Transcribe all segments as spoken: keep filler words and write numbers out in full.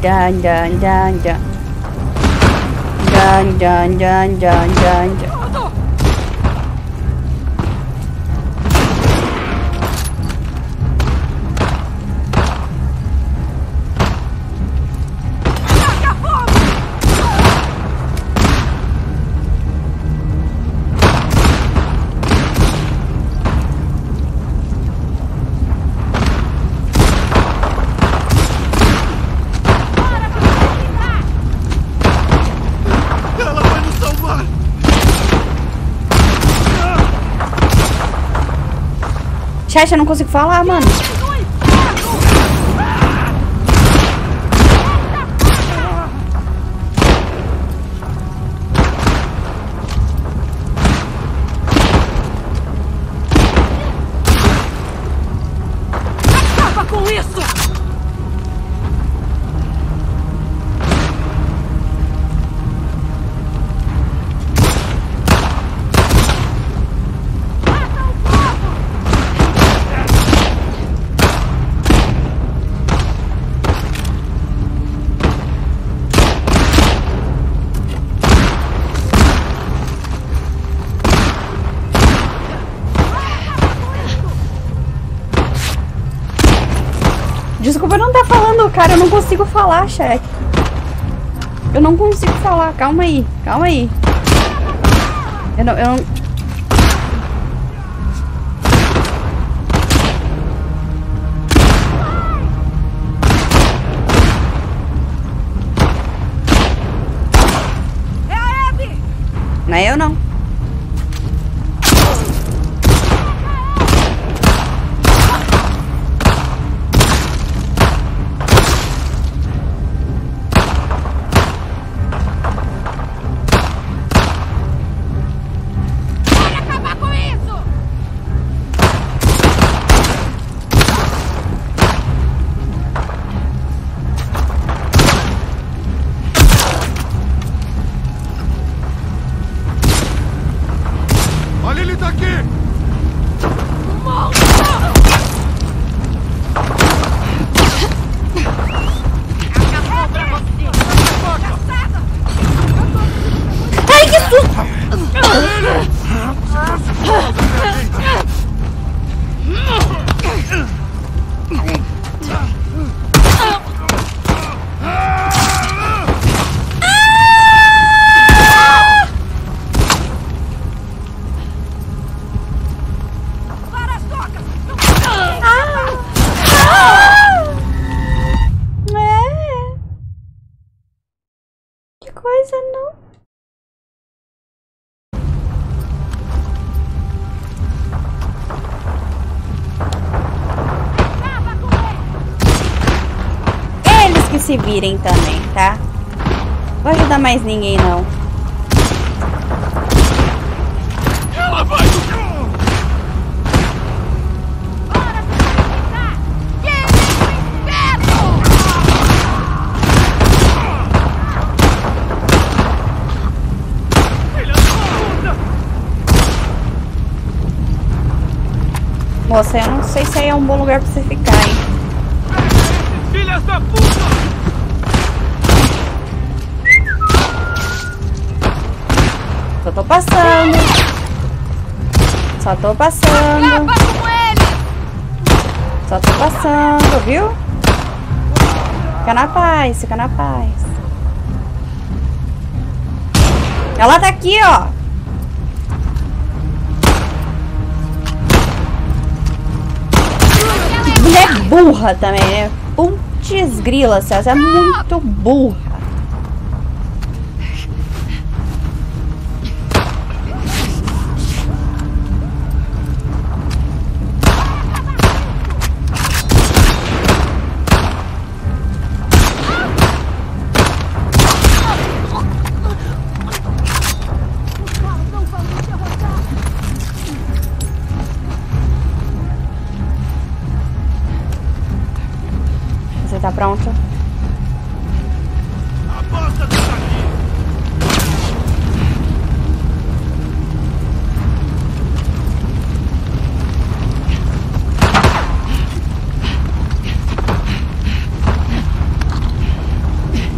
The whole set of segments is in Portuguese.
Dun, dun, dun, dun. Dun, dun, dun, dun, dun, dun. Chat, eu não consigo falar, mano. Acaba com isso! Desculpa, eu não tá falando, cara. Eu não consigo falar, chat. Eu não consigo falar. Calma aí, calma aí. Eu não... Eu não... É a Abby! Não é eu, não. Coisa não. Eles que se virem também, tá? Não vou ajudar mais ninguém, não. Ela vai! Moça, eu não sei se aí é um bom lugar pra você ficar, hein? Filhas da puta! Só tô passando. Só tô passando. Acaba com ele! Só tô passando, viu? Fica na paz, fica na paz. Ela tá aqui, ó. Mulher burra também, né? Putz grila, César, é muito burra. Você tá pronto?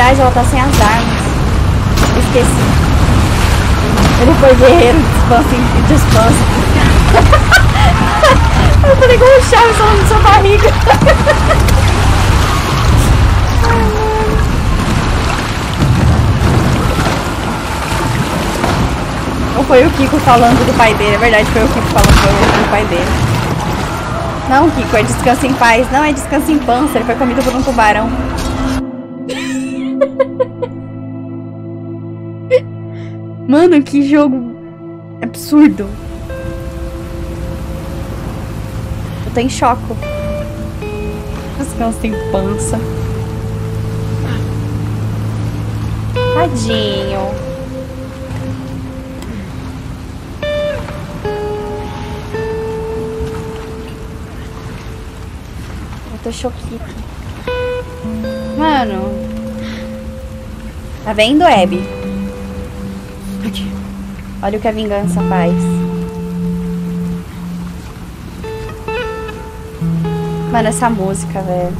verdade, ela tá sem as armas. Esqueci. Ele foi guerreiro de despanse em despanse. Eu falei com o Chaves falando de sua barriga. Ou foi o Kiko falando do pai dele? É verdade, foi o Kiko falando do pai dele. Não, Kiko, é descanso em paz. Não, é descanso em pança. Ele foi comido por um tubarão. Mano, que jogo absurdo. Eu tô em choque. Descanso em pança. Tadinho. Eu tô choquita. Mano. Tá vendo, Abby? Aqui. Olha o que a vingança faz. Mano, essa música, velho.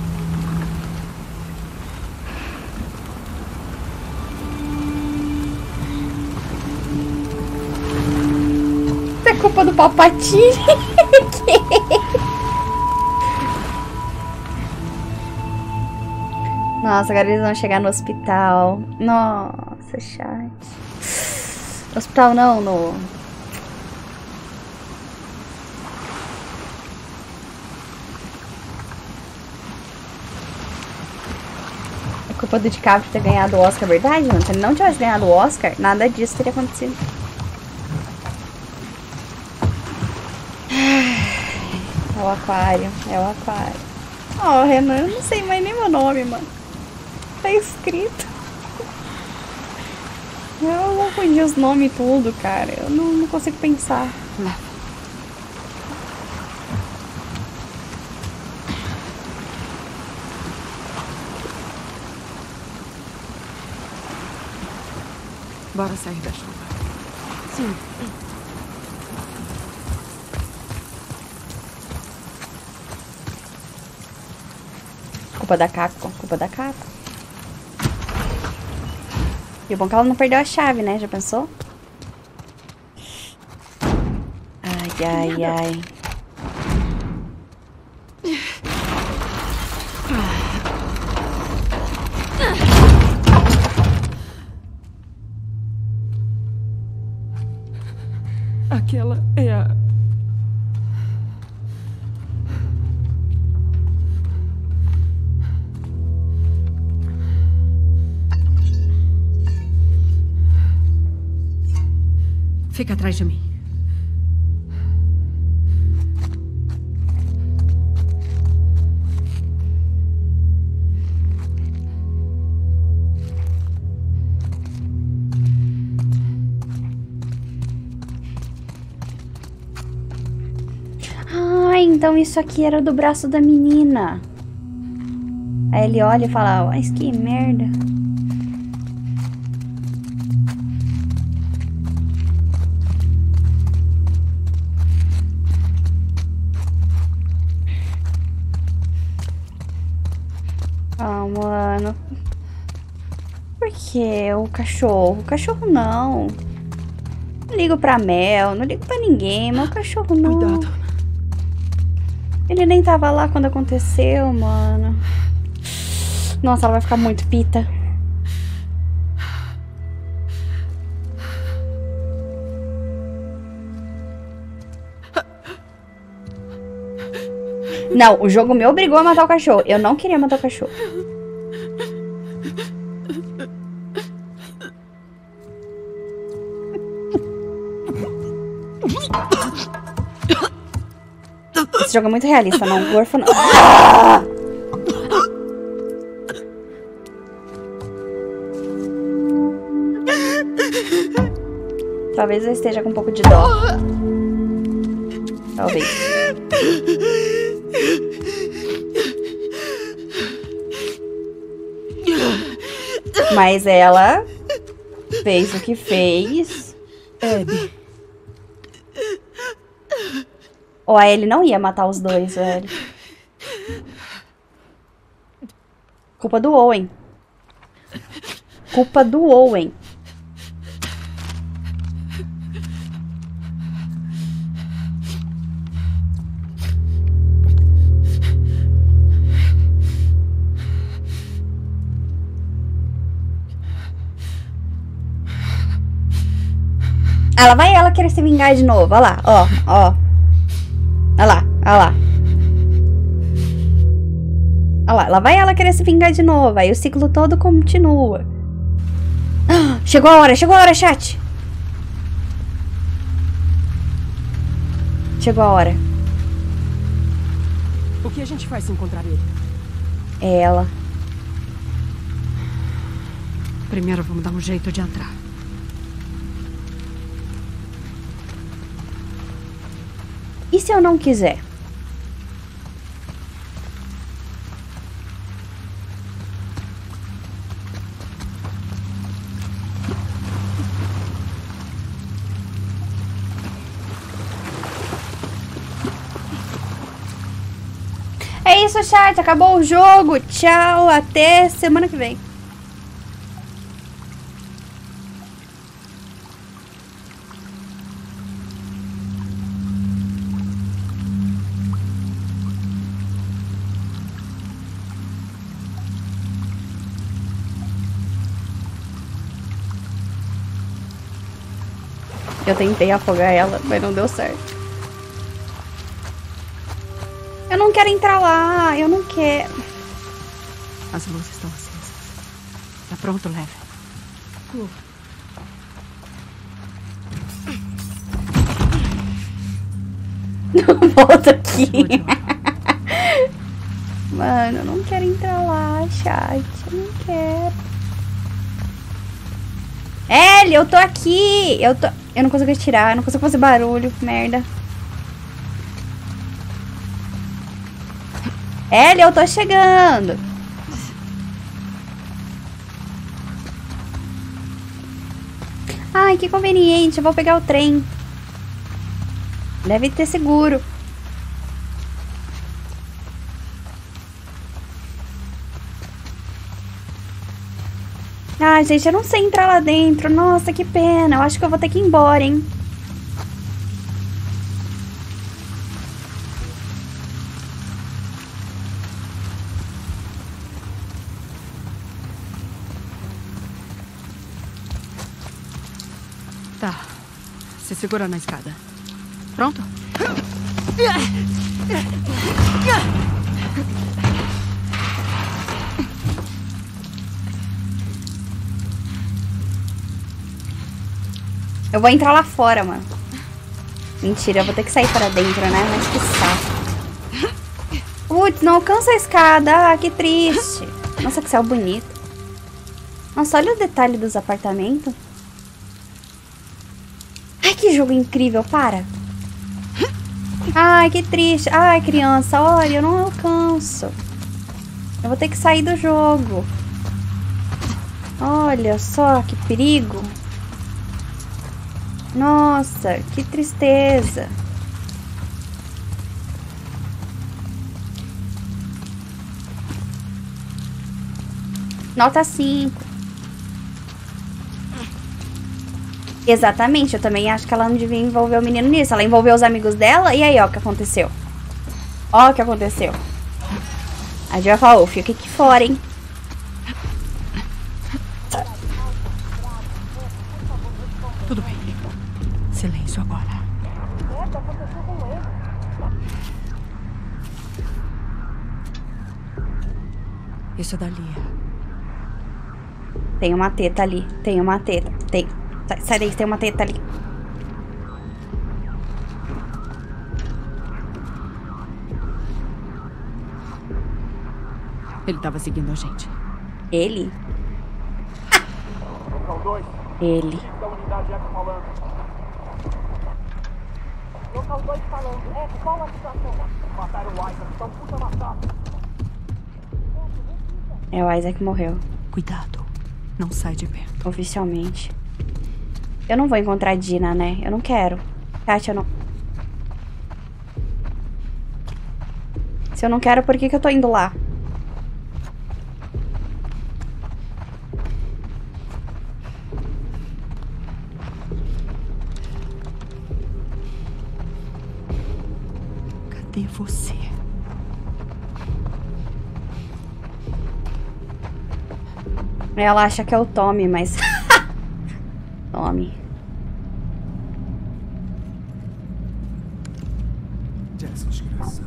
Isso é culpa do Palpatine. Nossa, agora eles vão chegar no hospital. Nossa, chat. No hospital não, no... É culpa do DiCaprio ter ganhado o Oscar, é verdade, mano? Se ele não tivesse ganhado o Oscar, nada disso teria acontecido. É o aquário, é o aquário. Ó, oh, Renan, eu não sei mais nem meu nome, mano. Tá escrito. Eu confundi os nomes e tudo, cara. Eu não, não consigo pensar. Bora sair da chuva. Sim. Culpa da Caco, culpa da Caco. E o bom é que ela não perdeu a chave, né? Já pensou? Ai, ai, ai. Aquela é a... Fica atrás de mim. Ah, então isso aqui era do braço da menina. Aí ele olha e fala, mas que merda. Ah, mano. Por que o cachorro? O cachorro não. Não ligo pra Mel, não ligo pra ninguém, mas o cachorro não. Cuidado. Ele nem tava lá quando aconteceu, mano. Nossa, ela vai ficar muito pita. Não, o jogo me obrigou a matar o cachorro. Eu não queria matar o cachorro. Esse jogo é muito realista, não. O orfo não. Ah! Talvez eu esteja com um pouco de dó. Talvez. Mas ela fez o que fez. Abby. Ou a ele não ia matar os dois, velho. Culpa do Owen. culpa do Owen. Ah, lá vai ela querer se vingar de novo. Olha lá, ó, ó. Olha lá, olha lá. Olha lá, lá vai ela querer se vingar de novo. Aí o ciclo todo continua. Ah, chegou a hora, chegou a hora, chat. Chegou a hora. O que a gente faz se encontrar ele? É ela. Primeiro vamos dar um jeito de entrar. E se eu não quiser? É isso, chat. Acabou o jogo. Tchau. Até semana que vem. Eu tentei afogar ela, mas não deu certo. Eu não quero entrar lá, eu não quero. As luzes estão acesas. Tá pronto, Leve? Uh. Volta aqui. Mano, eu não quero entrar lá, chat. Eu não quero. Ellie, eu tô aqui. Eu tô... Eu não consigo atirar, eu não consigo fazer barulho. Merda. Ellie, eu tô chegando. Ai, que conveniente. Eu vou pegar o trem. Deve ter seguro. Ai, gente, eu não sei entrar lá dentro. Nossa, que pena. Eu acho que eu vou ter que ir embora, hein? Tá. Se segura na escada. Pronto? Eu vou entrar lá fora, mano. Mentira, eu vou ter que sair para dentro, né? Mas que saco. Putz, não alcança a escada. Ah, que triste. Nossa, que céu bonito. Nossa, olha o detalhe dos apartamentos. Ai, que jogo incrível, para. Ai, que triste. Ai, criança, olha, eu não alcanço. Eu vou ter que sair do jogo. Olha só, que perigo. Nossa, que tristeza. Nota cinco. Exatamente, eu também acho que ela não devia envolver o menino nisso. Ela envolveu os amigos dela e aí, ó, o que aconteceu. Ó o que aconteceu. A gente vai falar, ô, fica aqui fora, hein. Tudo bem. Silêncio agora. Isso é da Lia. Tem uma teta ali. Tem uma teta. Tem. Sai, sai daí, tem uma teta ali. Ele tava seguindo a gente. Ele? Local dois. Ele. Da unidade Eco falando. Local dois falando. É, qual a situação? Mataram o Isaac, tá um puta massacre. É, o Isaac morreu. Cuidado. Não sai de perto. Oficialmente. Eu não vou encontrar a Dina, né? Eu não quero. Kátia, eu não... Se eu não quero, por que que eu tô indo lá? Cadê você? Ela acha que é o Tommy, mas... Tommy. Essa desgraçada.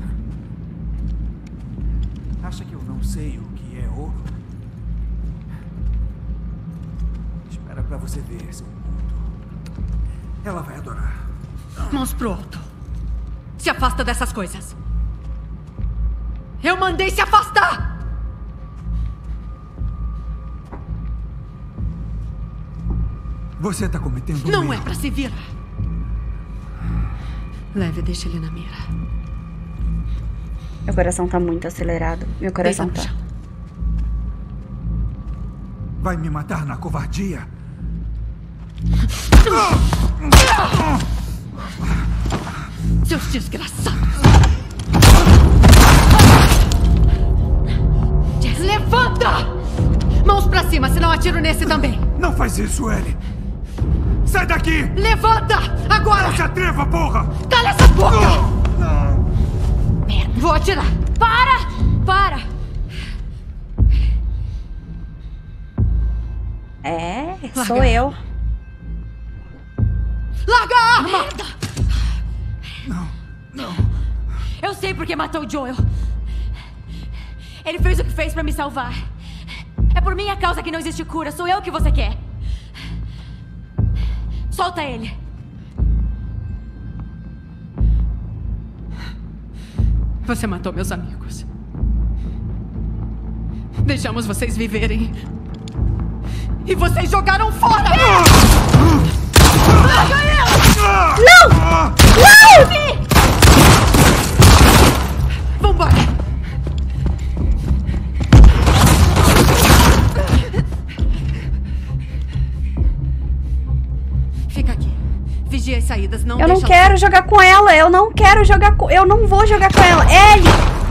Acha que eu não sei o que é ouro? Espera pra você ver, seu puto. Ela vai adorar. Mãos pro alto. Se afasta dessas coisas. Eu mandei se afastar! Você tá cometendo um Não é erro. pra se virar. Leve, deixa ele na mira. Meu coração tá muito acelerado. Meu coração Deita tá... no chão. Vai me matar na covardia? Seus desgraçados! Jess, levanta! Mãos pra cima, senão atiro nesse também. Não faz isso, Ellie! Sai daqui! Levanta! Agora! Não se atreva, porra! Cala essa boca! Merda, vou atirar! Para! Para! É, Larga. sou eu. Larga a arma! Não, não. Eu sei porque matou o Joel. Ele fez o que fez pra me salvar. É por minha causa que não existe cura. Sou eu que você quer. Solta ele. Você matou meus amigos. Deixamos vocês viverem. E vocês jogaram fora! Larga ele! Não! Não! Vambora! Fica aqui. Vigia as saídas, não Eu não deixa quero jogar com ela. Eu não quero jogar com... Eu não vou jogar com ela. Ellie!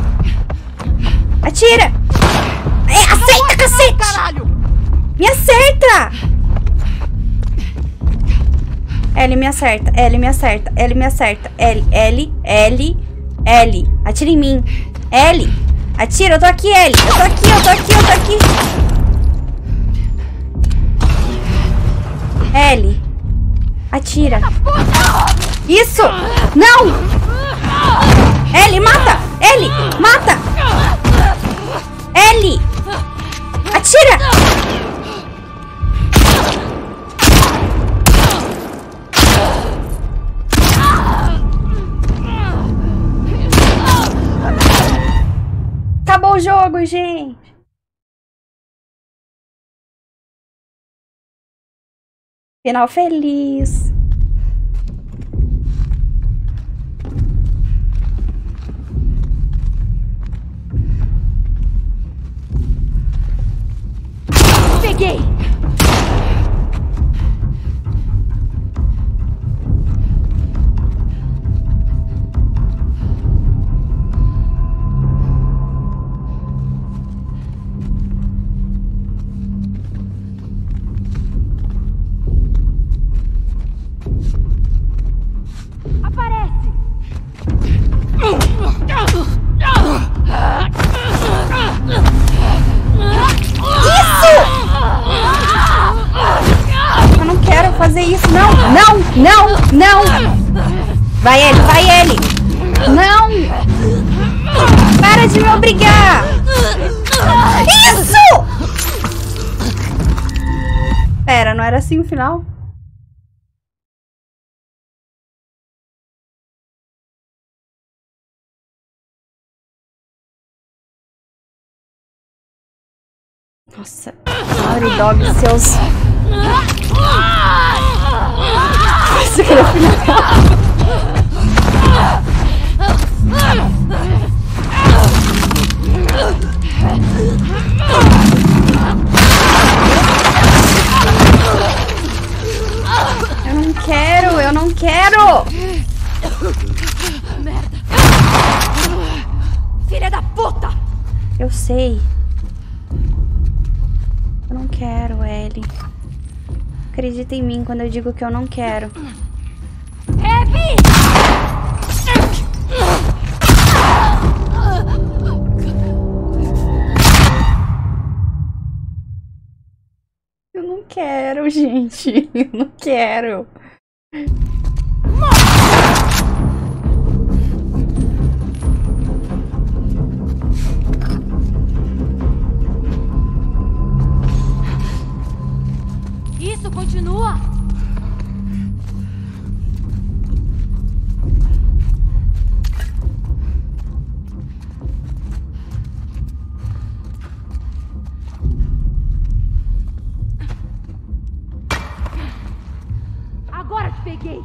Atira! É, aceita, cacete! Caralho! Me acerta! Ellie, me acerta. Ellie, me acerta. Ellie, me acerta. Ellie, Ellie, Ellie, Ellie. Atira em mim. Ellie, atira. Eu tô aqui, Ellie. Eu tô aqui, eu tô aqui, eu tô aqui. Ellie, atira. Isso! Não! Ellie, mata! Ellie, mata! Ellie! Atira! Acabou o jogo, gente! Final feliz! Peguei! Aparece! Eu não quero fazer isso, não! Não! Não! Não! Vai ele, vai ele! Não! Para de me obrigar! Isso! Pera, não era assim o final? Nossa, Naughty Dog, seus... Isso aqui é o final. Eu não quero, eu não quero! Merda! Filha da puta! Eu sei. Eu não quero, Ellie. Acredita em mim quando eu digo que eu não quero. Abby! quero, gente. Eu não quero. Isso, continua. Agora te peguei.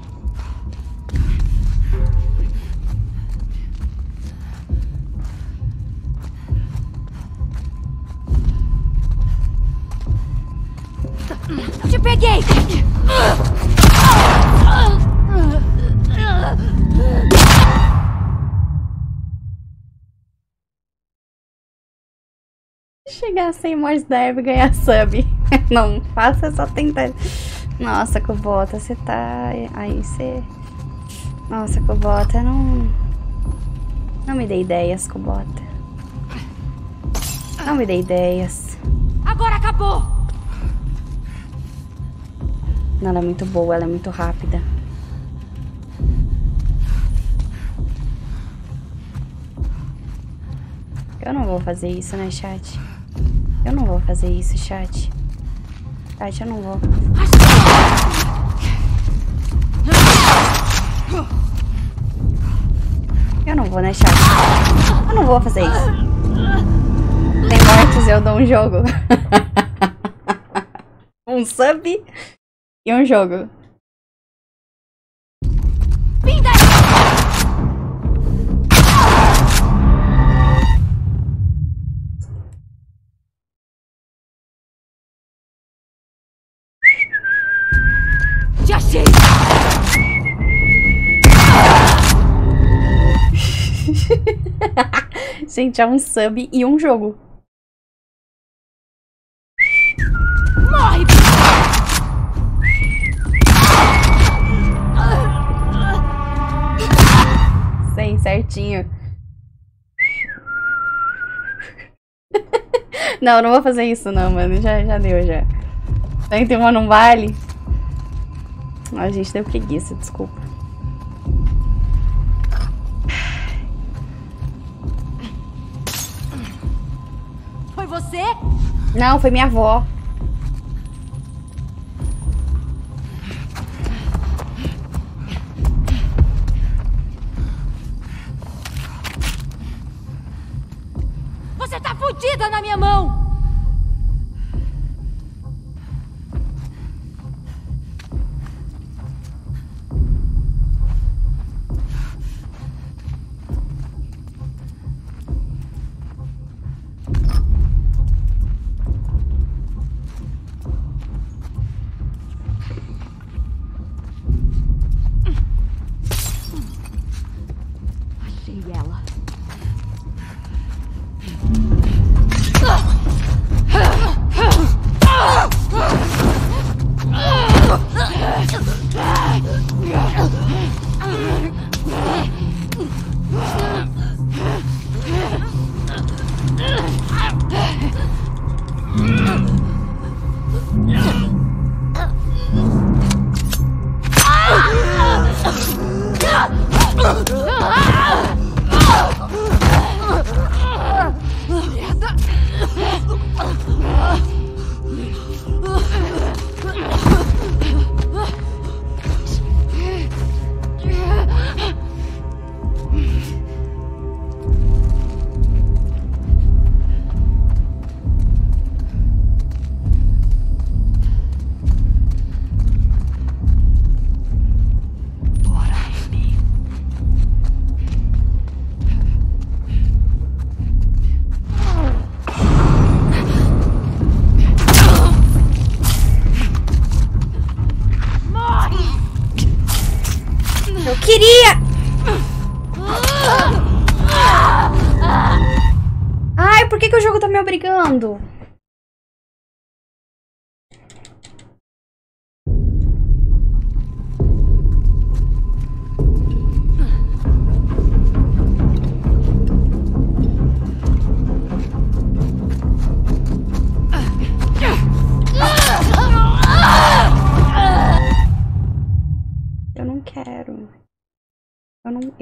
Te peguei! Chegar sem morte da Abby e ganhar sub. Não, faça essa tentativa. Nossa, Kubota, você tá... Aí você... Nossa, Kubota, não... Não me dê ideias, Kubota. Não me dê ideias. Agora acabou! Não, ela é muito boa, ela é muito rápida. Eu não vou fazer isso, né, chat? Eu não vou fazer isso, chat. Chat, eu não vou. Eu não vou, né, chat? Eu não vou fazer isso. Tem mortes, eu dou um jogo. Um sub e um jogo. Vem daí! Te achei! Gente, é um sub e um jogo. Morre! Sei, certinho. Não, não vou fazer isso não, mano. Já, já deu, já. Tem uma não vale. A gente deu preguiça, desculpa. Foi você? Não, foi minha avó. Você tá fudida na minha mão! Achei ela. Queria! Ai, por que, que o jogo tá me obrigando?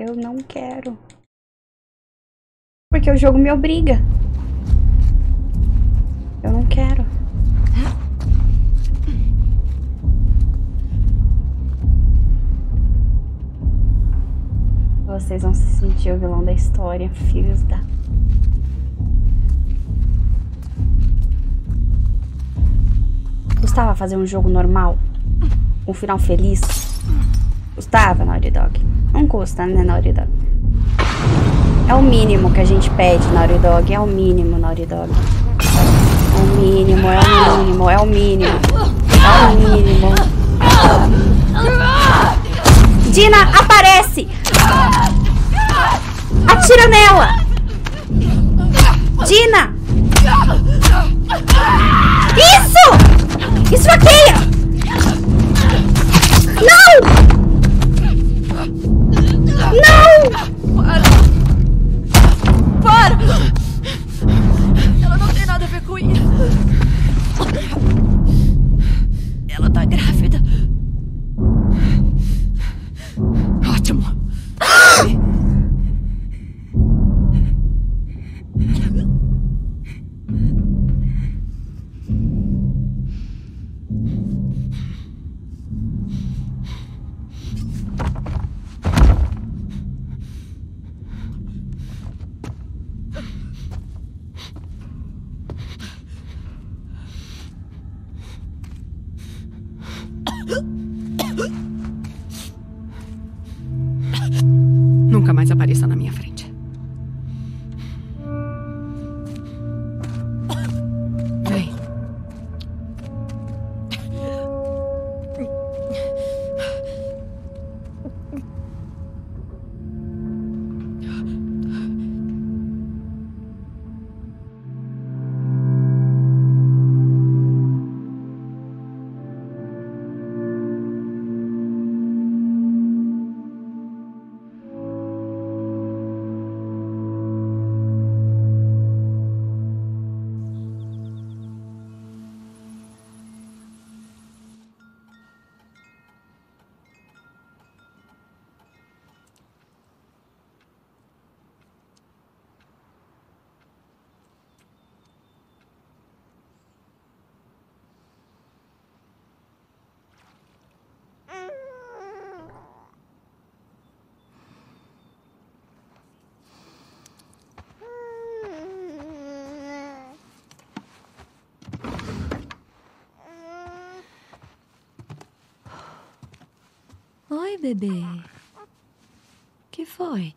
Eu não quero. Porque o jogo me obriga. Eu não quero. Vocês vão se sentir o vilão da história, filhos da... Custava fazer um jogo normal? Um final feliz? Custava, Naughty Dog? Não custa, né, Naughty Dog? É o mínimo que a gente pede, Naughty Dog. É o mínimo, Naughty Dog. É o mínimo, é o mínimo, é o mínimo. É o mínimo. Dina, aparece! Atira nela! Dina! Isso! Esfaqueia! Não! Não! Para! Para! Ela não tem nada a ver com isso. Ela tá grávida. Ótimo. Nunca mais apareça na minha frente. Vem. Oi, bebê. Que foi?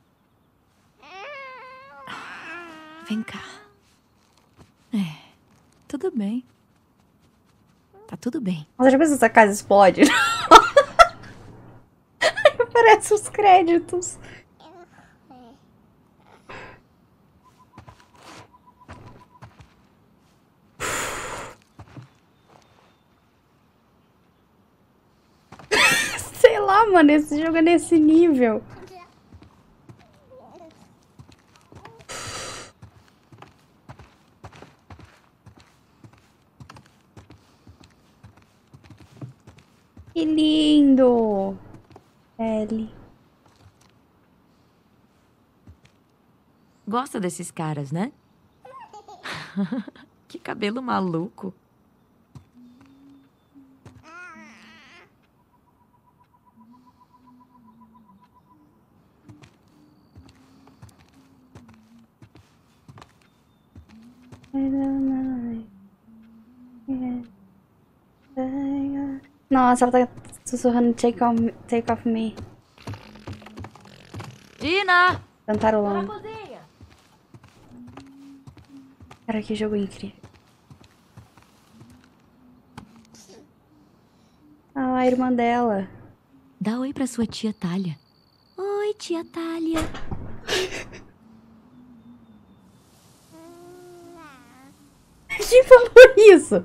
Vem cá. É, tudo bem. Tá tudo bem. Nossa, já pensou se essa casa explode? Aparece os créditos. Sei lá, mano, esse jogo é nesse nível. Que lindo! Ellie. Gosta desses caras, né? Que cabelo maluco. Nossa, ela tá sussurrando take off, take off me. Dina! Cantarolando. Cara, que jogo incrível. Ah, a irmã dela. Dá oi pra sua tia Thalia. Oi, tia Thalia. Quem falou isso?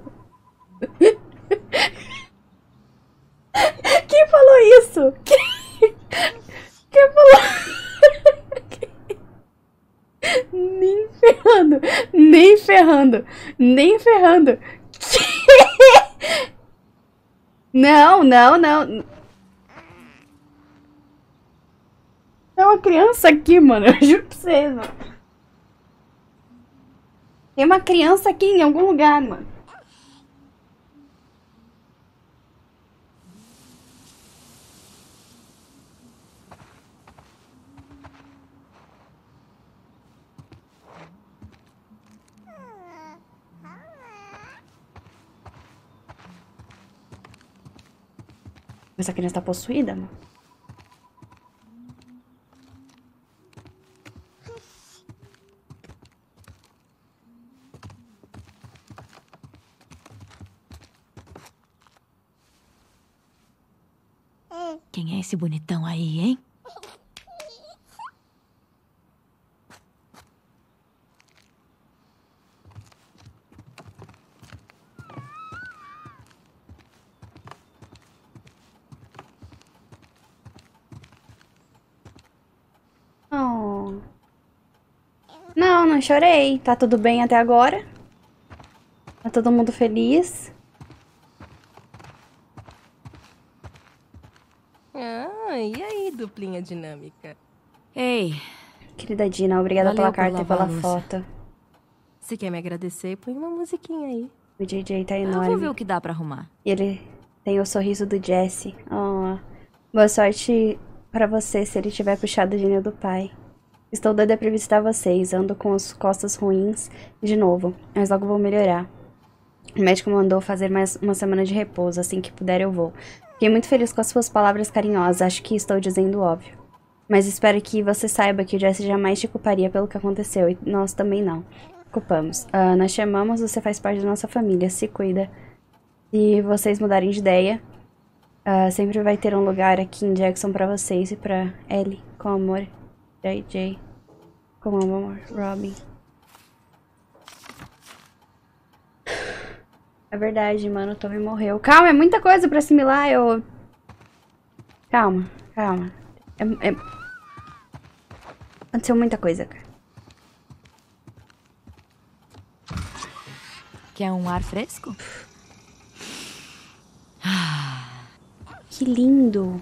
Quem falou isso? Quem, Quem falou? Nem ferrando. Nem ferrando. Nem ferrando. Não, não, não. Tem uma criança aqui, mano. Eu juro pra vocês, mano. Tem uma criança aqui em algum lugar, mano. Essa criança tá possuída, mano. Quem é esse bonitão aí, hein? Oh. Não, não chorei. Tá tudo bem até agora. Tá todo mundo feliz. Ah, e aí, duplinha dinâmica? Ei, Querida Dina, obrigada Valeu pela por carta e lavar pela a louça. foto. Se quer me agradecer, põe uma musiquinha aí. O J J tá eu vou ver enorme. o que dá pra arrumar. E ele tem o sorriso do Jesse. Oh. Boa sorte pra você se ele tiver puxado o gênio do pai. Estou doida pra visitar vocês. Ando com as costas ruins de novo, mas logo vou melhorar. O médico mandou fazer mais uma semana de repouso. Assim que puder eu vou. Fiquei muito feliz com as suas palavras carinhosas. Acho que estou dizendo óbvio. Mas espero que você saiba que o Jesse jamais te culparia pelo que aconteceu. E nós também não. Culpamos. Ah, nós te amamos, você faz parte da nossa família. Se cuida. Se vocês mudarem de ideia, ah, sempre vai ter um lugar aqui em Jackson pra vocês e pra Ellie. Com amor. J J. Com amor. Robin. É verdade, mano. O Tommy morreu. Calma, é muita coisa pra assimilar. Eu... Calma, calma. É... é... Aconteceu muita coisa, cara. Quer um ar fresco? Que lindo.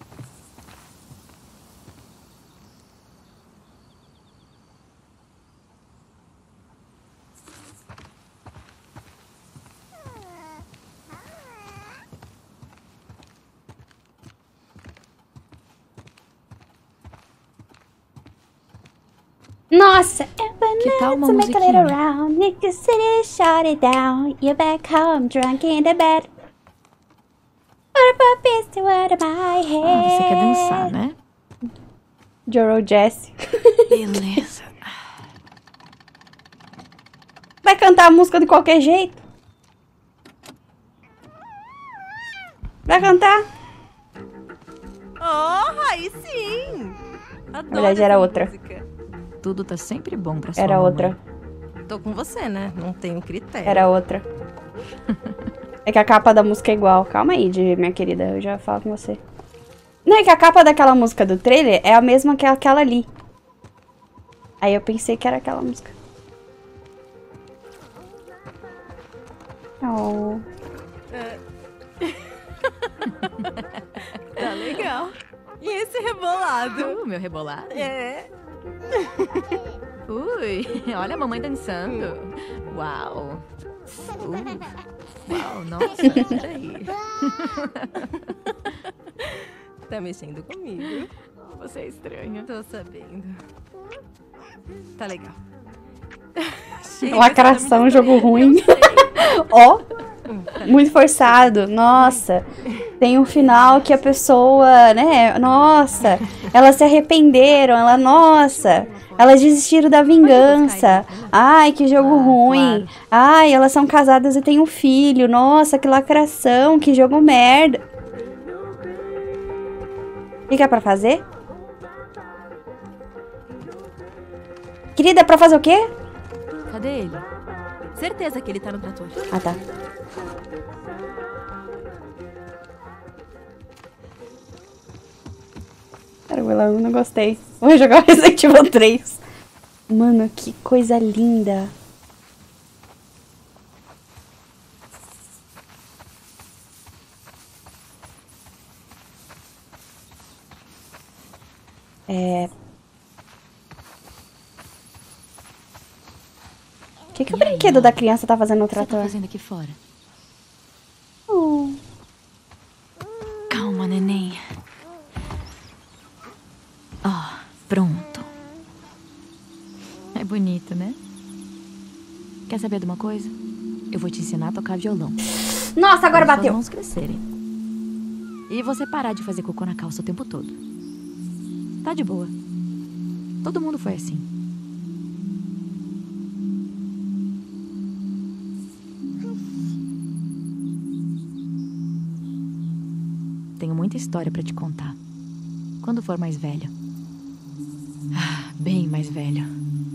Nossa, Que tal uma to make a musiquinha? little round, you can sit it, shut it down. You're back home, drunk in the bed. What about this to out of my head? Ah, você quer dançar, né? Joro Jesse. Beleza. Vai cantar a música de qualquer jeito? Vai cantar? Oh, aí sim! Adoro Na verdade, era essa outra. música. Tudo tá sempre bom pra sua Era mamãe. outra. Tô com você, né? Não tenho critério. Era outra. É que a capa da música é igual. Calma aí, de minha querida. Eu já falo com você. Não, é que a capa daquela música do trailer é a mesma que aquela ali. Aí eu pensei que era aquela música. Oh. Tá legal. E esse rebolado? Uh, meu rebolado. É. Ui, olha a mamãe dançando. Uau. Uh, uau, nossa, peraí. Tá mexendo comigo. Você é estranho. Tô sabendo. Tá legal. Lacração, jogo ruim. Ó. Muito forçado. Nossa. Tem um final que a pessoa, né? Nossa. Elas se arrependeram. Ela, nossa. Elas desistiram da vingança. Ai, que jogo Ah, ruim. claro. Ai, elas são casadas e têm um filho. Nossa, que lacração. Que jogo merda. O que que é pra fazer? Querida, é pra fazer o quê? Cadê ele? Certeza que ele tá no trator. Ah, tá. Caramba, eu não gostei. Vou jogar Resident Evil três. Mano, que coisa linda. É... O que, que o brinquedo da criança tá fazendo no O que você tá trator? fazendo aqui fora? Oh. Calma, neném. Ó, pronto. É bonito, né? Quer saber de uma coisa? Eu vou te ensinar a tocar violão. Nossa, agora Quando suas bateu. mãos crescerem. E você parar de fazer cocô na calça o tempo todo. Tá de boa. Todo mundo foi assim. Tenho muita história pra te contar. Quando for mais velho. Ah, bem mais velho.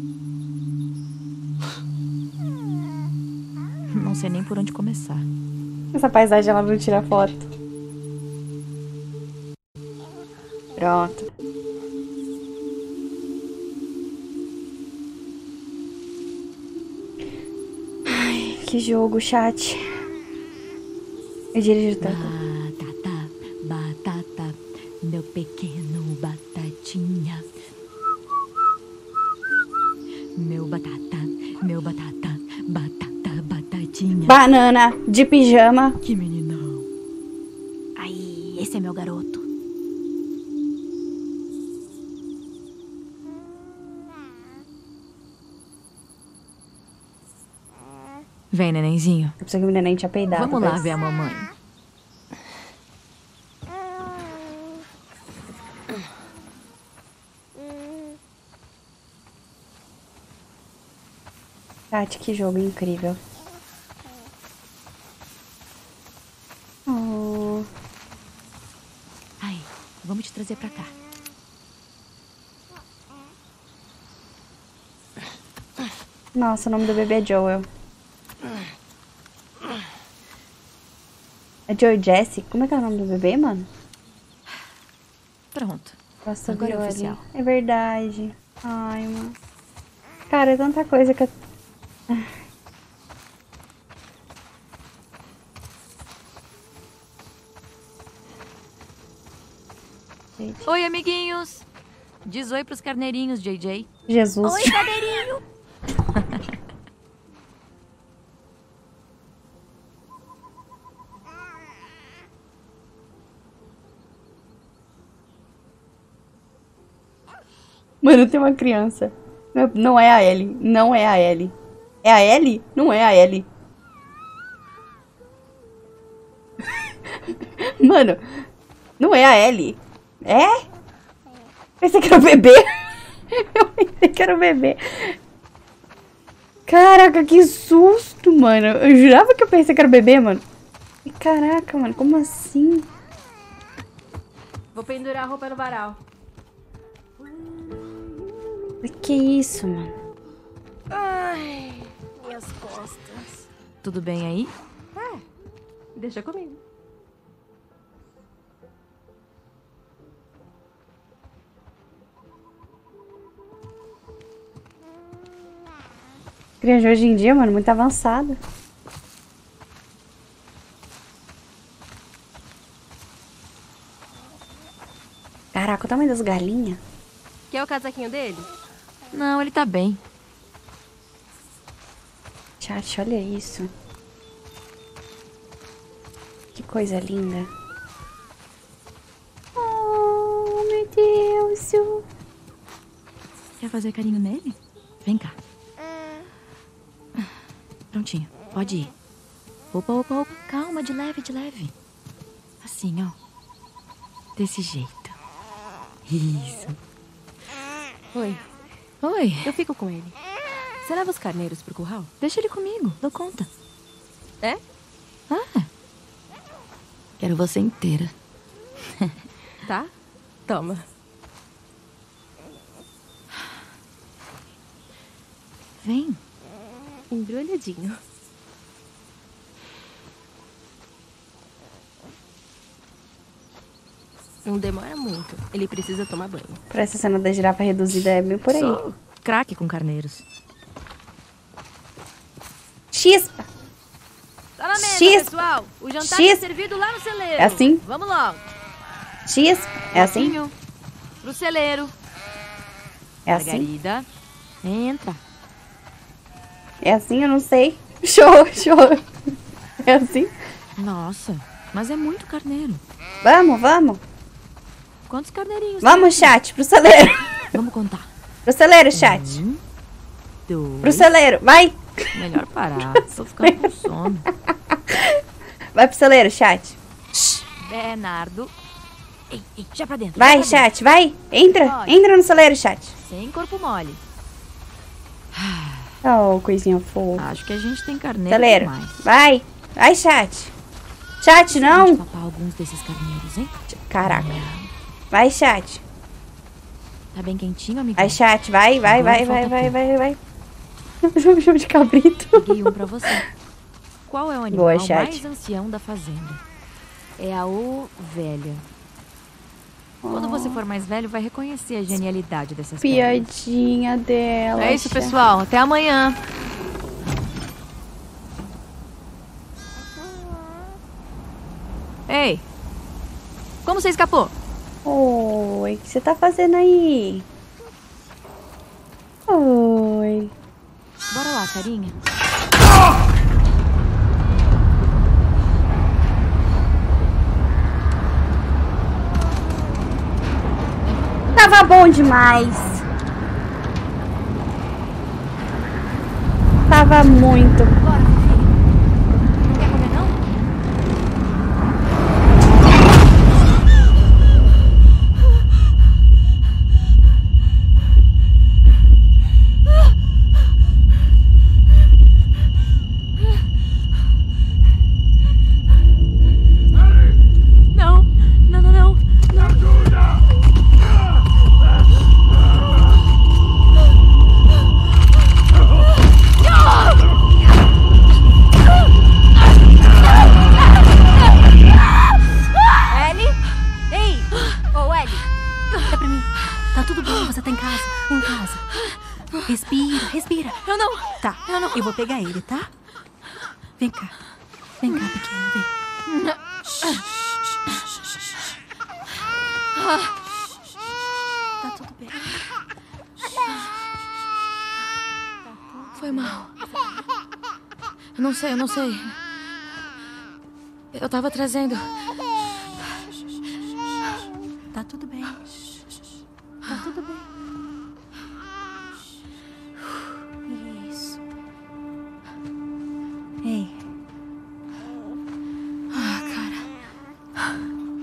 Não sei nem por onde começar. Essa paisagem ela não tira foto. Pronto. Ai, que jogo, chat. Eu dirijo tanto. Batata, batata, meu pequeno batatinha. Meu batata, meu batata, batata, batatinha. Banana de pijama. Que meninão. Ai, esse é meu garoto. Vem, nenenzinho. Eu pensei que o neném tinha peidado. Vamos lá mas- ver a mamãe. Chat, que jogo incrível. Oh. Ai, vamos te trazer pra cá. Nossa, o nome do bebê é Joel. É Joe Jesse? Como é que é o nome do bebê, mano? Pronto. Nossa, Agora é viu ali. oficial. É verdade. Ai, mano. Cara, é tanta coisa que eu... Gente. Oi, amiguinhos. Diz oi pros carneirinhos, J J. Jesus. Oi, carneirinho. Mano, tem uma criança. Não- Não é a Ellie. Não é a Ellie. É a Ellie? Não é a Ellie. Mano, não é a Ellie. É? Pensei que era o bebê. Eu pensei que era o bebê. Caraca, que susto, mano. Eu jurava que eu pensei que era o bebê, mano. E caraca, mano, como assim? Vou pendurar a roupa no varal. Que isso, mano? Ai, minhas costas. Tudo bem aí? É, deixa comigo. Criança hoje em dia, mano, muito avançada. Caraca, o tamanho das galinhas. Quer o casaquinho dele? Não, ele tá bem. Chat, olha isso. Que coisa linda. Oh, meu Deus. Quer fazer carinho nele? Vem cá. Prontinho, pode ir. Opa, opa, opa. Calma, de leve, de leve. Assim, ó. Desse jeito. Isso. Oi, Oi, eu fico com ele. Você leva os carneiros pro curral? deixa ele comigo, dou conta. É? Ah, quero você inteira. Tá? Toma. Vem. Embrulhadinho. Não demora muito. Ele precisa tomar banho. Pra essa cena da girafa reduzida é bem por aí. Sou craque com carneiros. Chispa! Tá na mesa, X. pessoal. O jantar X. tá servido lá no celeiro. É assim? Vamos logo. Chispa! É assim? Pouquinho. Pro celeiro. É assim? Margarida, entra. É assim? Eu não sei. Show, show. É assim? Nossa, mas é muito carneiro. Vamos, vamos. Quantos carneirinhos? Vamos, tem aqui? chat, pro celeiro. Vamos contar. Pro celeiro, chat. Um, dois. Pro celeiro, vai. Melhor parar. Tô ficando com sono. Vai pro celeiro, chat. Bernardo. Ei, ei, já pra dentro. Vai, já pra chat, vai. Entra, Pode. entra no celeiro, chat. dentro. Sem corpo mole. Oh, coisinha fofa. Acho que a gente tem carneiro Celeiro, demais. vai. Vai, chat. Chat, Vamos não. papar alguns desses carneiros, hein? Caraca. Vai, chat. Tá bem quentinho, amigo? Vai, chat, vai, vai, Agora vai, vai, falta vai, tu. vai, vai. Jogo jogo de cabrito. Peguei um pra você. Qual é o animal Boa, chat. mais ancião da fazenda? É a ovelha. Quando você for mais velho, vai reconhecer a genialidade dessas pérolas. Piadinha dela. É isso, chat. pessoal. Até amanhã. Ei! Como você escapou? Oi, o que você tá fazendo aí? Oi. Bora lá, carinha. Tava bom demais. Tava muito. Bora, filho. Não quer comer, não? Não, não, não, não. Ellie? Ei! Ô, Ellie! Dá pra mim. Tá tudo bem, você tá em casa. Em casa. Respira, respira. Eu não. Tá, eu não. Eu vou pegar ele, tá? Vem cá. Vem cá, pequeno, vem. Tá tudo bem. Foi mal. Eu não sei, eu não sei. Eu tava trazendo. Tá tudo bem. Tá tudo bem. Isso. Ei. Ah, cara.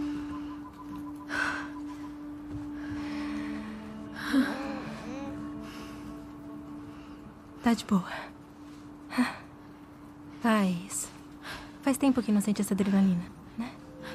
Tá de boa. Faz. Faz tempo que não sente essa adrenalina, né?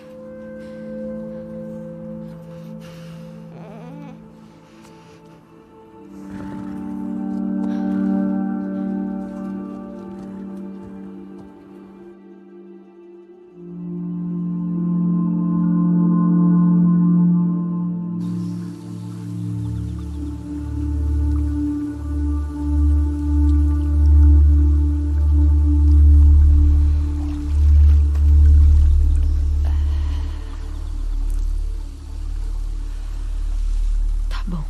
Tá bom.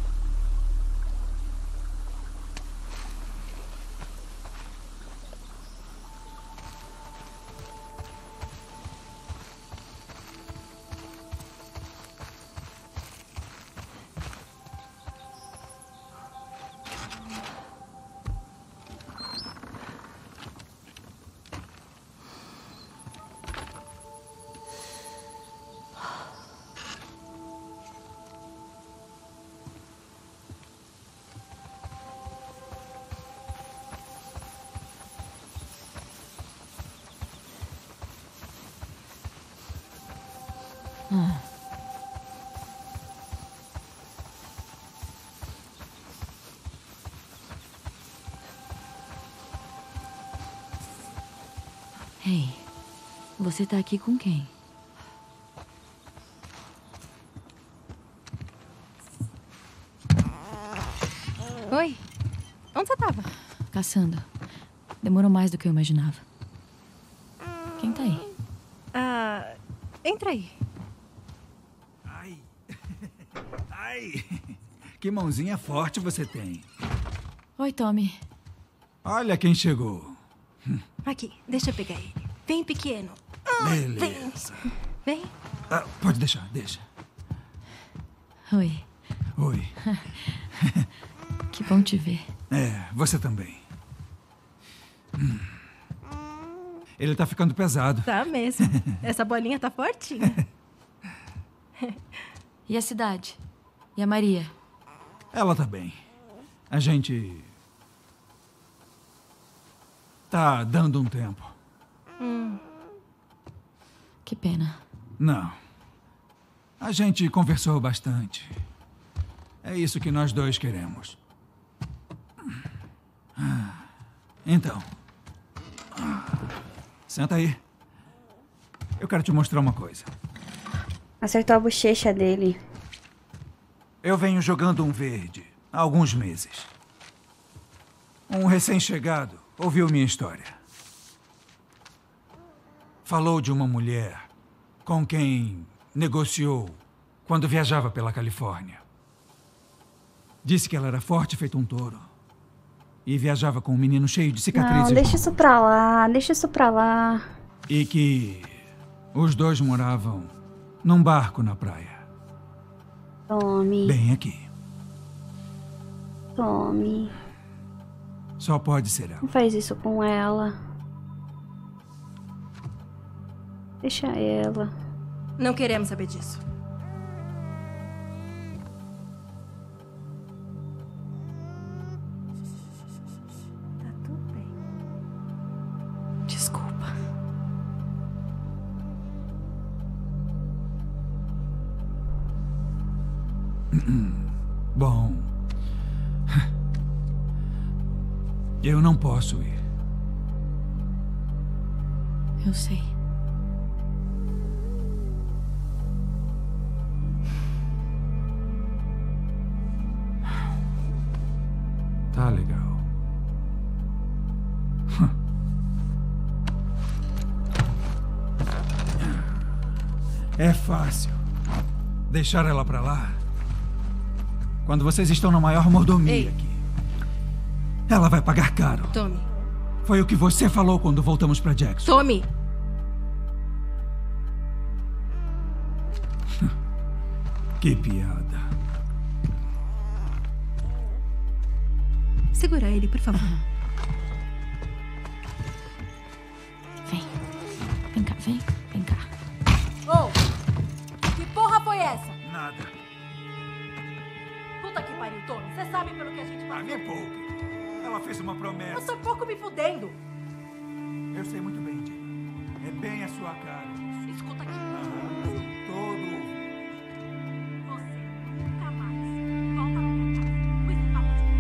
Ah. Ei, você tá aqui com quem? Oi. Onde você tava? Caçando. Demorou mais do que eu imaginava. Quem tá aí? Ah, entra aí. Ai. Ai. Que mãozinha forte você tem. Oi, Tommy. Olha quem chegou. Aqui, deixa eu pegar ele. Vem, pequeno. Beleza. Vem. Ah, pode deixar, deixa. Oi. Oi. Que bom te ver. É, você também. Hum. Ele tá ficando pesado. Tá mesmo. Essa bolinha tá fortinha. E a cidade? E a Maria? Ela tá bem. A gente... tá dando um tempo. Hum. Que pena. Não. A gente conversou bastante. É isso que nós dois queremos. Então. Senta aí. Eu quero te mostrar uma coisa. Acertou a bochecha dele. Eu venho jogando um verde há alguns meses. Um recém-chegado ouviu minha história. Falou de uma mulher com quem negociou quando viajava pela Califórnia. Disse que ela era forte feito um touro. E viajava com um menino cheio de cicatrizes. Não, deixa isso pra lá, deixa isso pra lá. E que os dois moravam num barco na praia. Tommy. Bem aqui. Tommy. Só pode ser ela. Não faz isso com ela. Deixa ela. Não queremos saber disso. Tá tudo bem. Desculpa. Bom. Eu não posso ir. Eu sei. Tá legal. É fácil deixar ela pra lá quando vocês estão na maior mordomia Ei. aqui. Ela vai pagar caro. Tommy. Foi o que você falou quando voltamos pra Jackson. Tommy! Que piada. Segura ele, por favor. Vem. Vem cá, vem. Vem cá. Oh! Que porra foi essa? Nada. Puta que pariu, Tommy. Você sabe pelo que a gente Ah, passou. me poupe. Ela fez uma Eu promessa. tô pouco me fudendo. Eu sei muito bem, Dina. É bem a sua cara. Escuta aqui. Ah, todo. Você nunca mais volta na minha casa com esse papo de...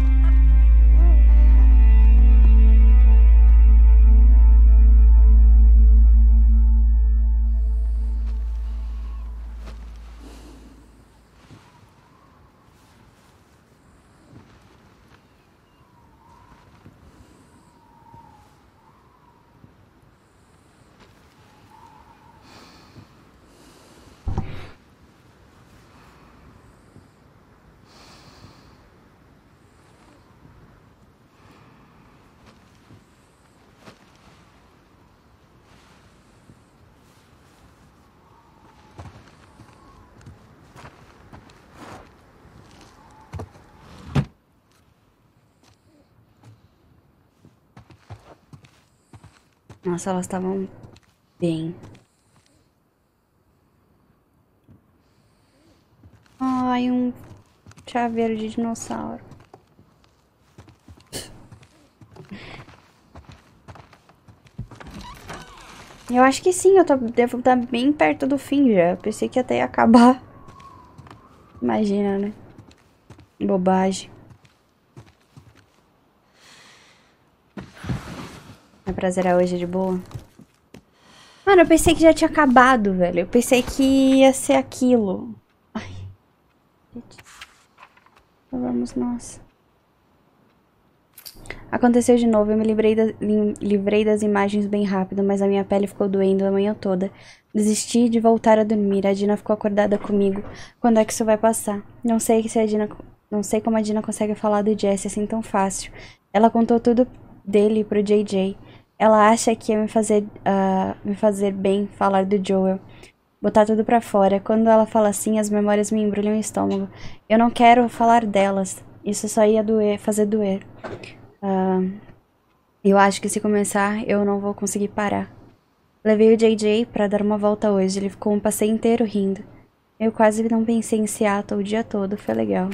Nossa, elas estavam bem. Ai, um chaveiro de dinossauro. Eu acho que sim, eu tô, devo estar bem perto do fim já. Pensei que até ia acabar. Imagina, né? Bobagem. É pra zerar hoje de boa? Mano, eu pensei que já tinha acabado, velho. Eu pensei que ia ser aquilo. Ai. Vamos nós. Aconteceu de novo. Eu me livrei, da, li, livrei das imagens bem rápido, mas a minha pele ficou doendo a manhã toda. Desisti de voltar a dormir. A Dina ficou acordada comigo. Quando é que isso vai passar? Não sei se a Dina Não sei como a Dina consegue falar do Jesse assim tão fácil. Ela contou tudo dele pro J J. Ela acha que ia me fazer, uh, me fazer bem falar do Joel. Botar tudo pra fora. Quando ela fala assim, as memórias me embrulham o estômago. Eu não quero falar delas. Isso só ia doer, fazer doer. Uh, eu acho que se começar, eu não vou conseguir parar. Levei o J J pra dar uma volta hoje. Ele ficou um passeio inteiro rindo. Eu quase não pensei em Seattle o dia todo. Foi legal.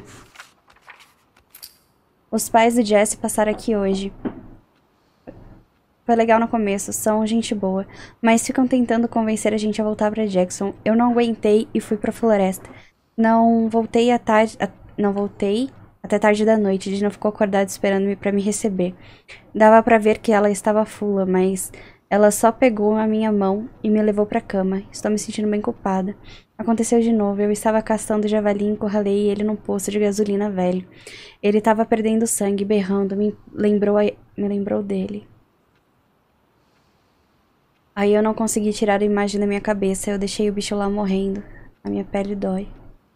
Os pais do Jesse passaram aqui hoje. Foi legal no começo, são gente boa, mas ficam tentando convencer a gente a voltar pra Jackson. Eu não aguentei e fui pra floresta. Não voltei à tarde, a, não voltei até tarde da noite. Dina ficou acordada esperando-me pra me receber. Dava pra ver que ela estava fula, mas ela só pegou a minha mão e me levou pra cama. Estou me sentindo bem culpada. Aconteceu de novo. Eu estava caçando o javali e encurralei ele num poço de gasolina velho. Ele estava perdendo sangue, berrando. Me lembrou, a... me lembrou dele. Aí eu não consegui tirar a imagem da minha cabeça. Eu deixei o bicho lá morrendo. A minha pele dói.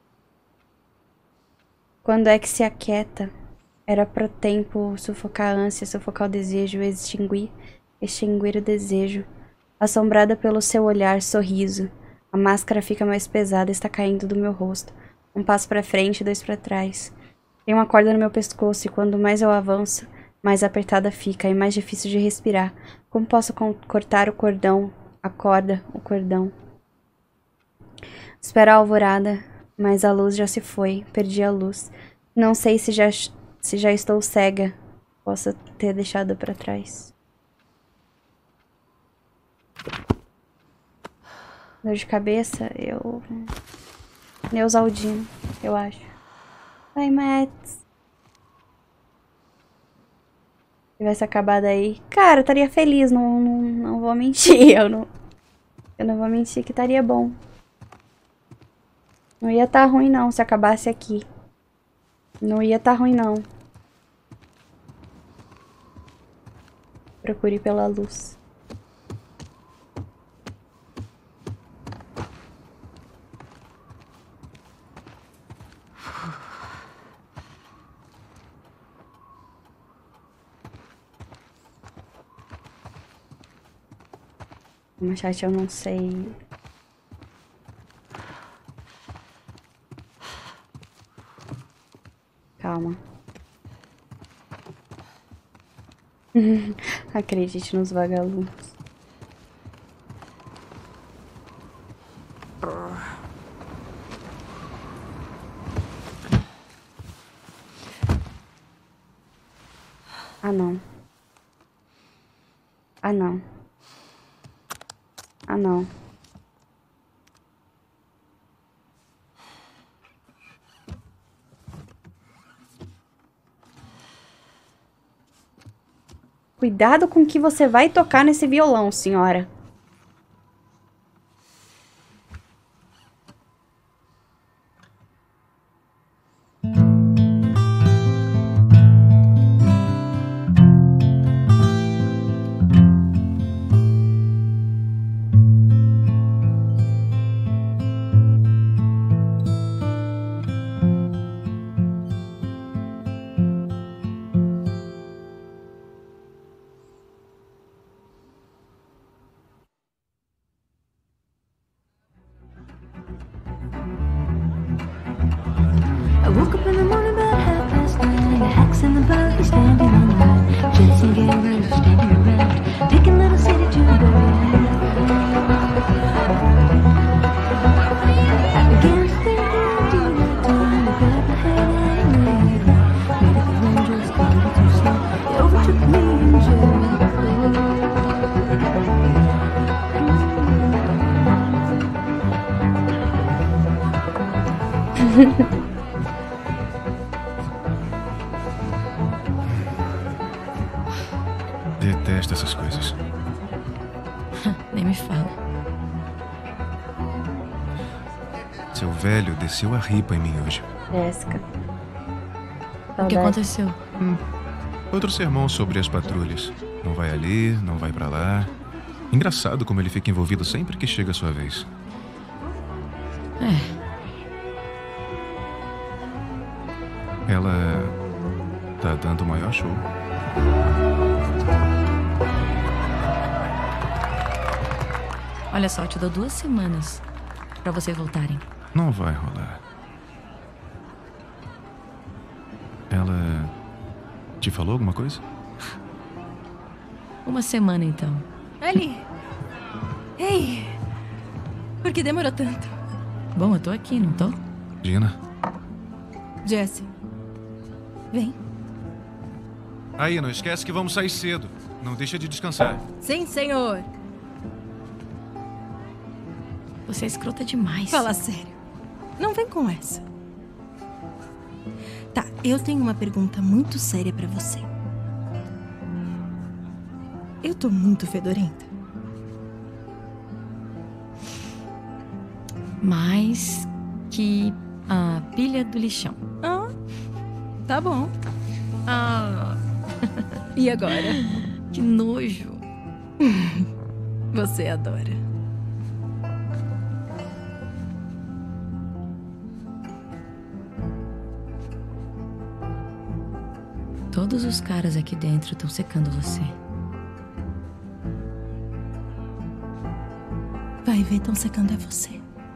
Quando é que se aquieta? Era pro tempo sufocar a ânsia, sufocar o desejo, extinguir, extinguir o desejo. Assombrada pelo seu olhar, sorriso. A máscara fica mais pesada, está caindo do meu rosto. Um passo pra frente, dois pra trás. Tem uma corda no meu pescoço e quando mais eu avanço, mais apertada fica e mais difícil de respirar. Como posso cortar o cordão, a corda, o cordão? Espero a alvorada, mas a luz já se foi. Perdi a luz. Não sei se já, se já estou cega. Posso ter deixado pra trás. Dor de cabeça, eu... Neusaldino, eu acho. Ai, Mats. Se tivesse acabado aí... Cara, eu estaria feliz, não, não, não vou mentir. Eu não, eu não vou mentir que estaria bom. Não ia estar ruim não se acabasse aqui. Não ia estar ruim não. Procure pela luz. Machete, eu não sei. Calma. Acredite nos vagalumes. Ah, não. Ah, não. Ah, não. Cuidado com o que você vai tocar nesse violão, senhora. Detesto essas coisas. Nem me fala. Seu velho desceu a ripa em mim hoje. Jéssica. O que aconteceu? Hum. Outro sermão sobre as patrulhas. Não vai ali, não vai pra lá. Engraçado como ele fica envolvido sempre que chega a sua vez. É. Ela tá dando o maior show. Olha só, eu te dou duas semanas pra vocês voltarem. Não vai rolar. Ela te falou alguma coisa? Uma semana, então. Ellie! Ei! Por que demorou tanto? Bom, eu tô aqui, não tô? Gina? Jesse. Vem. Aí, não esquece que vamos sair cedo. Não deixa de descansar. Sim, senhor. Você é escrota demais. Fala sério. Não vem com essa. Tá, eu tenho uma pergunta muito séria pra você. Eu tô muito fedorenta. Mais que a pilha do lixão. Ah, tá bom. Ah, E agora? que nojo. Você adora. Todos os caras aqui dentro estão secando você. Vai ver, tão secando é você.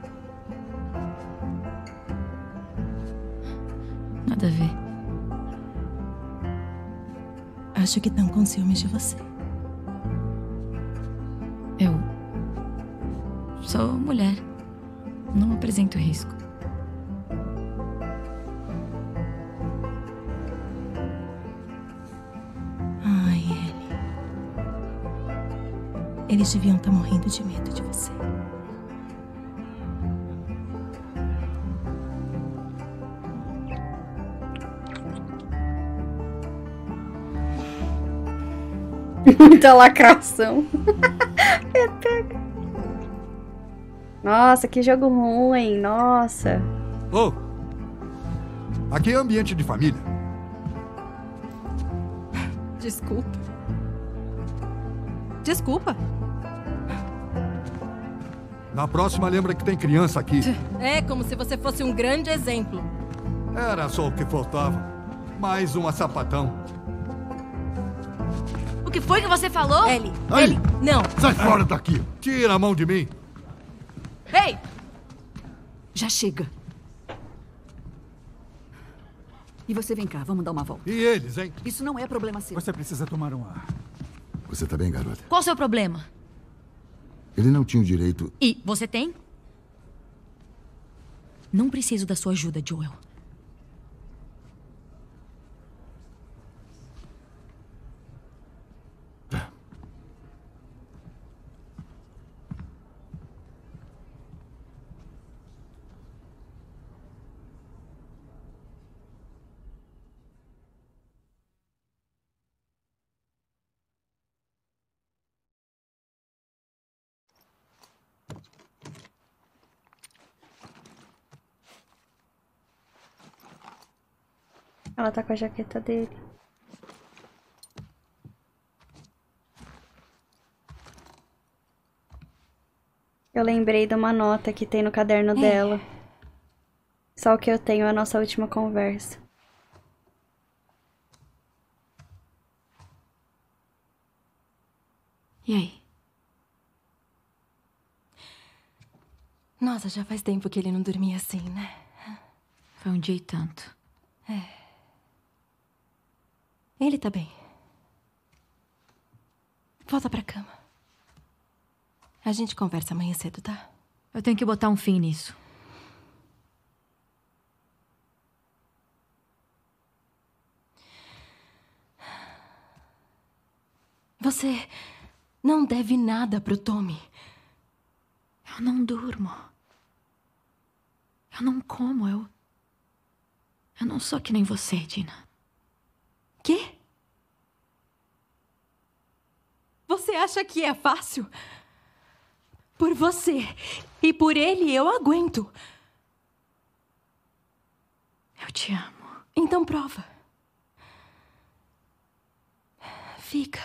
Nada a ver. Acho que estão com ciúmes de você. Eu sou mulher. Não apresento risco. Ai, Ellie. Eles deviam estar morrendo de medo de você. Muita lacração. Pega. Nossa, que jogo ruim. Nossa. Ô, aqui é ambiente de família. Desculpa. Desculpa. Na próxima, lembra que tem criança aqui. É como se você fosse um grande exemplo. Era só o que faltava. Mais uma sapatão. O que foi que você falou? Ellie, Aí. Ellie, não. Sai fora daqui. Tira a mão de mim. Ei! Já chega. E você vem cá, vamos dar uma volta. E eles, hein? Isso não é problema seu. Você precisa tomar um ar. Você tá bem, garota? Qual o seu problema? Ele não tinha o direito... E você tem? Não preciso da sua ajuda, Joel. Tá. Ela tá com a jaqueta dele. Eu lembrei de uma nota que tem no caderno dela. Só o que eu tenho é a nossa última conversa. E aí? Nossa, já faz tempo que ele não dormia assim, né? Foi um dia e tanto. Ele tá bem. Volta pra cama. A gente conversa amanhã cedo, tá? Eu tenho que botar um fim nisso. Você não deve nada pro Tommy. Eu não durmo. Eu não como, eu... Eu não sou que nem você, Dina. Quê? Você acha que é fácil? Por você e por ele eu aguento. Eu te amo. Então prova. Fica.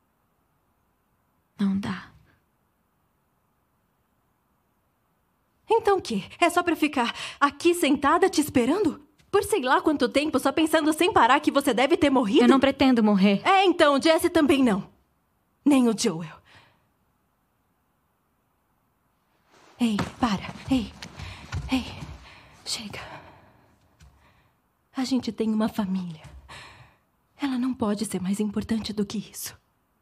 Não dá. Então o quê? É só pra ficar aqui sentada te esperando? Por sei lá quanto tempo, só pensando sem parar que você deve ter morrido? Eu não pretendo morrer. É, então, Jesse também não. Nem o Joel. Ei, para. Ei. Ei. Chega. A gente tem uma família. Ela não pode ser mais importante do que isso.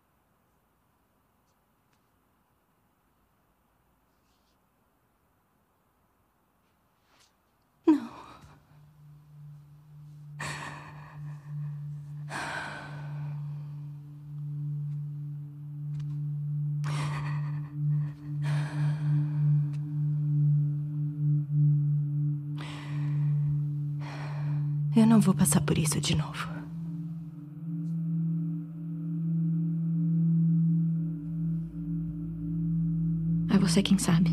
Não. Eu não vou passar por isso de novo. É você quem sabe.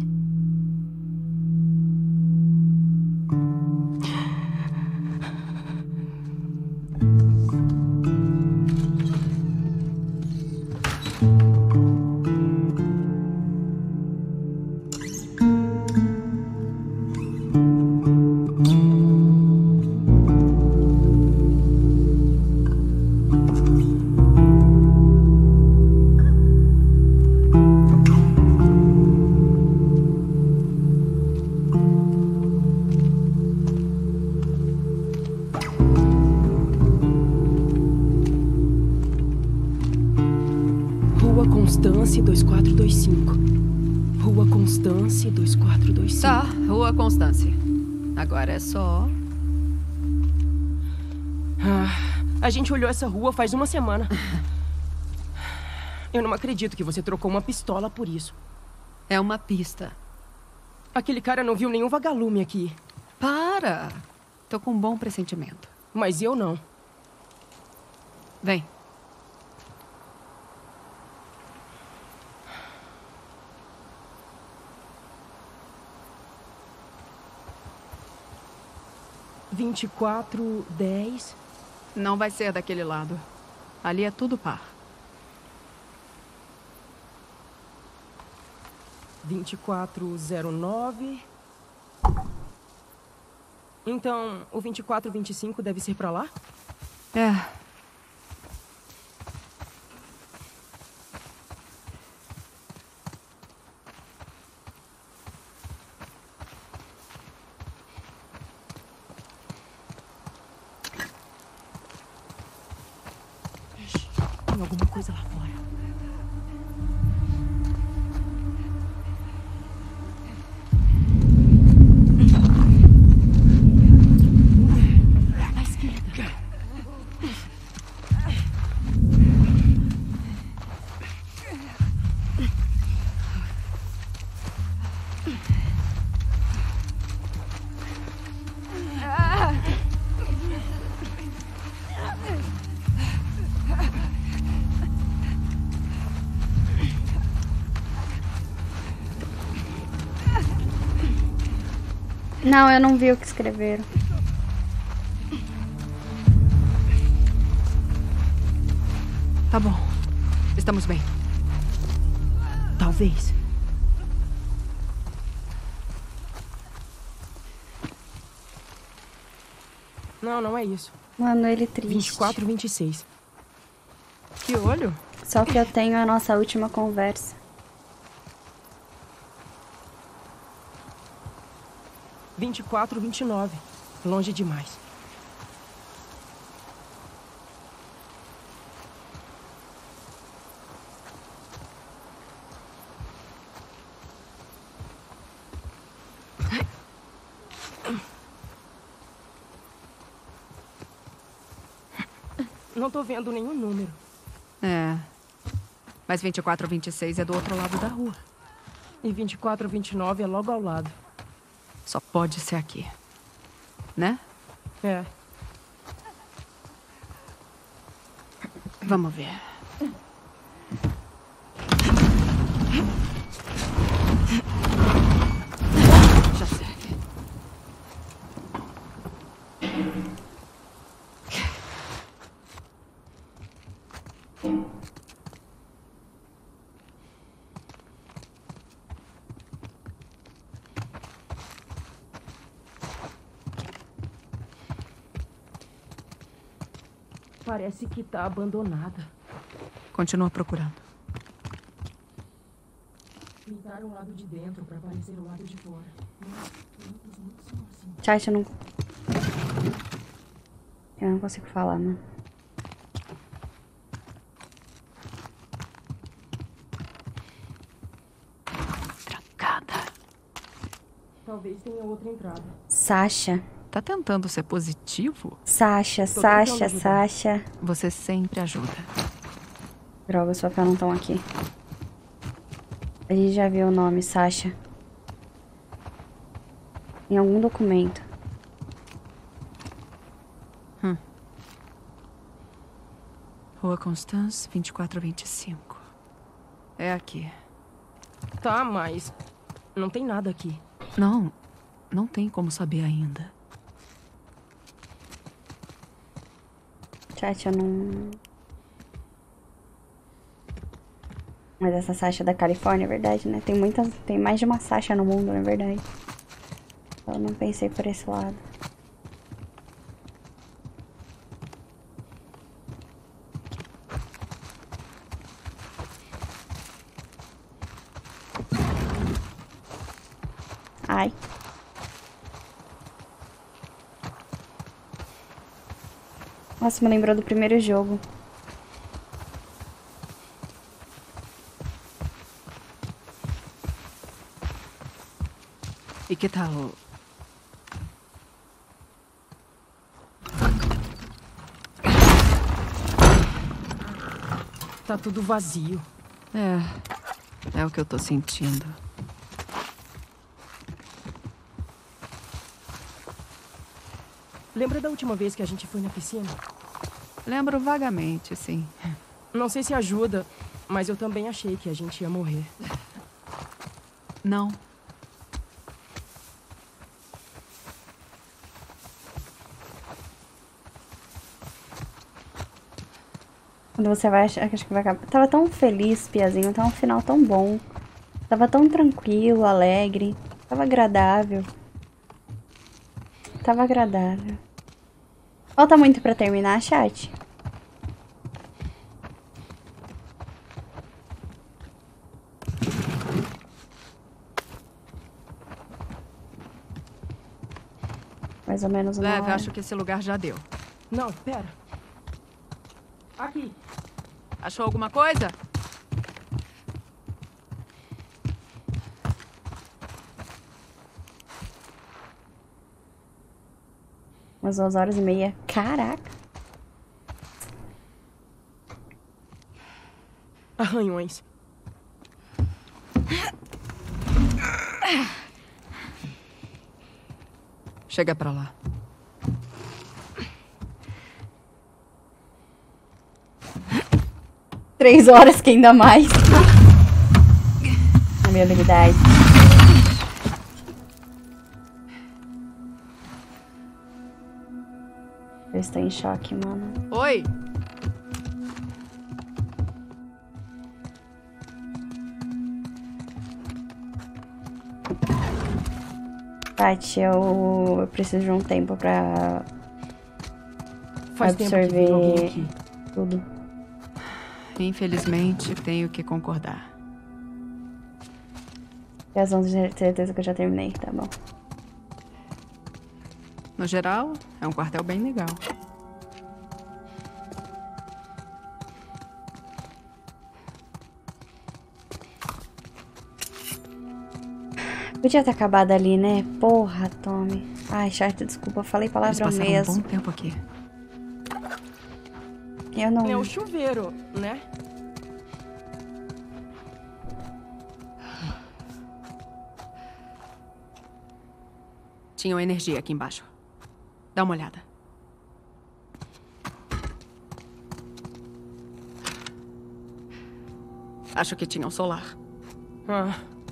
Constance dois quatro dois cinco. Rua Constance dois quatro dois cinco. Tá, Rua Constance. Agora é só... Ah, a gente olhou essa rua faz uma semana. Eu não acredito que você trocou uma pistola por isso. É uma pista. Aquele cara não viu nenhum vagalume aqui. Para! Tô com um bom pressentimento. Mas eu não. Vem. vinte e quatro, dez. Não vai ser daquele lado. Ali é tudo par. vinte e quatro, zero nove. Então, o vinte e quatro, vinte e cinco deve ser pra lá? É. Tem alguma coisa lá fora. À esquerda. Não, eu não vi o que escreveram. Tá bom. Estamos bem. Talvez. Não, não é isso. Mano, ele triste. vinte e quatro, vinte e seis. Que olho? Só que eu tenho a nossa última conversa. vinte e quatro, vinte e nove. Longe demais. Não tô vendo nenhum número. É. Mas vinte e quatro, vinte e seis é do outro lado da rua. E vinte e quatro, vinte e nove é logo ao lado. Só pode ser aqui. Né? É. Vamos ver. Já serve. Parece que tá abandonada. Continua procurando. Pintaram o lado de dentro pra parecer o lado de fora. Chat, eu não... Eu não consigo falar, mano. Trancada. Talvez tenha outra entrada. Sasha. Tá tentando ser positivo? Sasha, Tô Sasha, tentando ajudar. Sasha. Você sempre ajuda. Droga, os papéis não estão aqui. A gente já viu o nome, Sasha. Em algum documento. Hum. Rua Constance, vinte e quatro vinte e cinco. É aqui. Tá, mas não tem nada aqui. Não, não tem como saber ainda. Chat, eu não... Mas essa Sasha da Califórnia, é verdade, né? Tem muitas... Tem mais de uma Sasha no mundo, não é verdade? Eu não pensei por esse lado. Ai. Nossa, me lembrou do primeiro jogo. E que tal? Tá tudo vazio. É, é o que eu tô sentindo. Lembra da última vez que a gente foi na piscina? Lembro vagamente, sim. Não sei se ajuda, mas eu também achei que a gente ia morrer. Não. Quando você vai achar que acho que vai acabar. Tava tão feliz, Piazinho. Tava um final tão bom. Tava tão tranquilo, alegre. Tava agradável. Tava agradável. Falta muito pra terminar, chat? Mais ou menos uma Leve, hora. acho que esse lugar já deu. Não, pera. Aqui. Achou alguma coisa? Umas duas horas e meia. Caraca. Arranhões. Chega pra lá. Três horas que ainda mais. A minha habilidade. Eu estou em choque, mano. Oi! Tati, eu, eu preciso de um tempo pra Faz tempo que veio alguém absorver aqui. tudo. Infelizmente, tenho que concordar. E as onze de certeza que eu já terminei, tá bom. No geral, é um quartel bem legal. Podia ter acabado ali, né? Porra, Tommy. Ai, chat, desculpa, eu falei Eles palavrão passaram mesmo. um bom tempo aqui. Eu não... É o chuveiro, né? Tinham energia aqui embaixo. Dá uma olhada. Acho que tinham solar. Ah.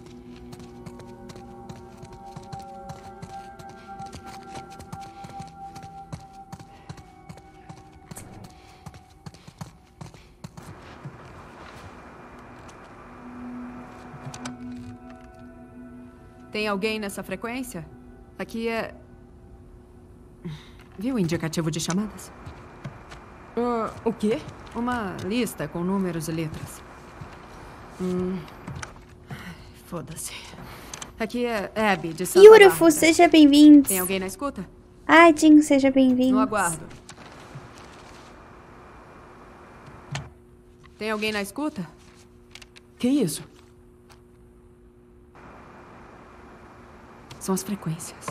Tem alguém nessa frequência? Aqui é... Viu o indicativo de chamadas? Uh, o quê? Uma lista com números e letras. Hum. Foda-se. Aqui é Abby, de Santa Bárbara. Beautiful, seja bem-vindo. Tem alguém na escuta? Ai, Jim, seja bem-vindo. No aguardo. Tem alguém na escuta? Que isso? São as frequências.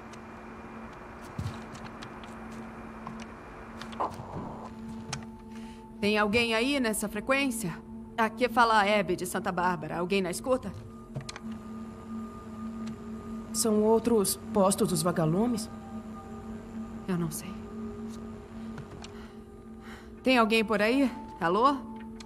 Tem alguém aí nessa frequência? Aqui fala a Abby de Santa Bárbara. Alguém na escuta? São outros postos dos vagalumes? Eu não sei. Tem alguém por aí? Alô?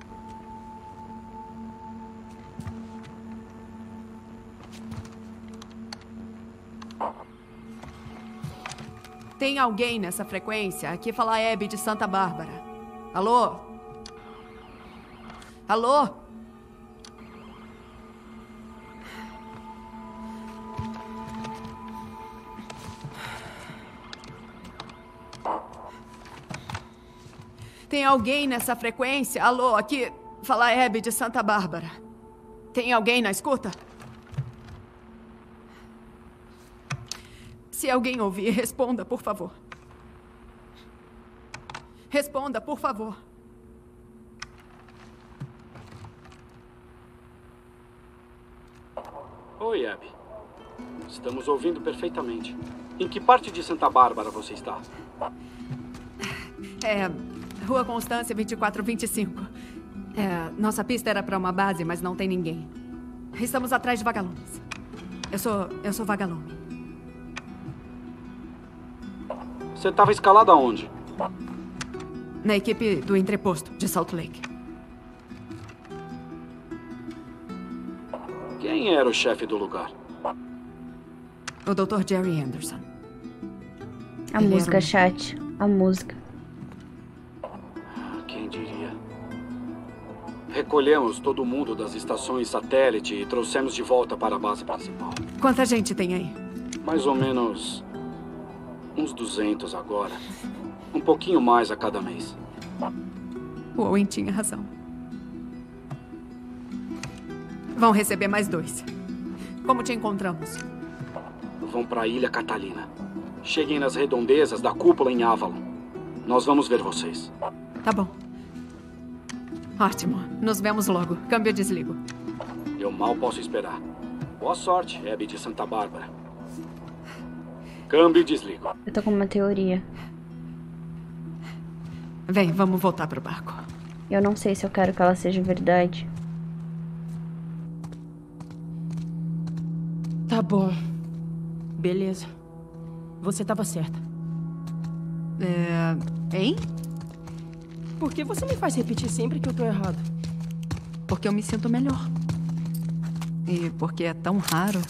Tem alguém nessa frequência? Aqui fala a Abby de Santa Bárbara. Alô? Alô? Tem alguém nessa frequência? Alô, aqui fala a Abby de Santa Bárbara. Tem alguém na escuta? Se alguém ouvir, responda, por favor. Responda, por favor. Oi, Abby. Estamos ouvindo perfeitamente. Em que parte de Santa Bárbara você está? É... Rua Constância, vinte e quatro vinte e cinco. É, nossa pista era para uma base, mas não tem ninguém. Estamos atrás de vagalumes. Eu sou... eu sou vagalume. Você estava escalado aonde? Na equipe do entreposto de Salt Lake. Quem era o chefe do lugar? O doutor Jerry Anderson. A Ele música, era um... chat. A música. Quem diria? Recolhemos todo mundo das estações satélite e trouxemos de volta para a base principal. Quanta gente tem aí? Mais ou menos... uns duzentos agora. Um pouquinho mais a cada mês. O Owen tinha razão. Vão receber mais dois. Como te encontramos? Vão para a Ilha Catalina. Cheguem nas redondezas da cúpula em Avalon. Nós vamos ver vocês. Tá bom. Ótimo. Nos vemos logo. Câmbio e desligo. Eu mal posso esperar. Boa sorte, Abby de Santa Bárbara. Câmbio e desligo. Eu tô com uma teoria. Vem, vamos voltar pro barco. Eu não sei se eu quero que ela seja verdade. Tá bom. Beleza. Você tava certa. É... Hein? Por que você me faz repetir sempre que eu tô errado? Porque eu me sinto melhor. E porque é tão raro.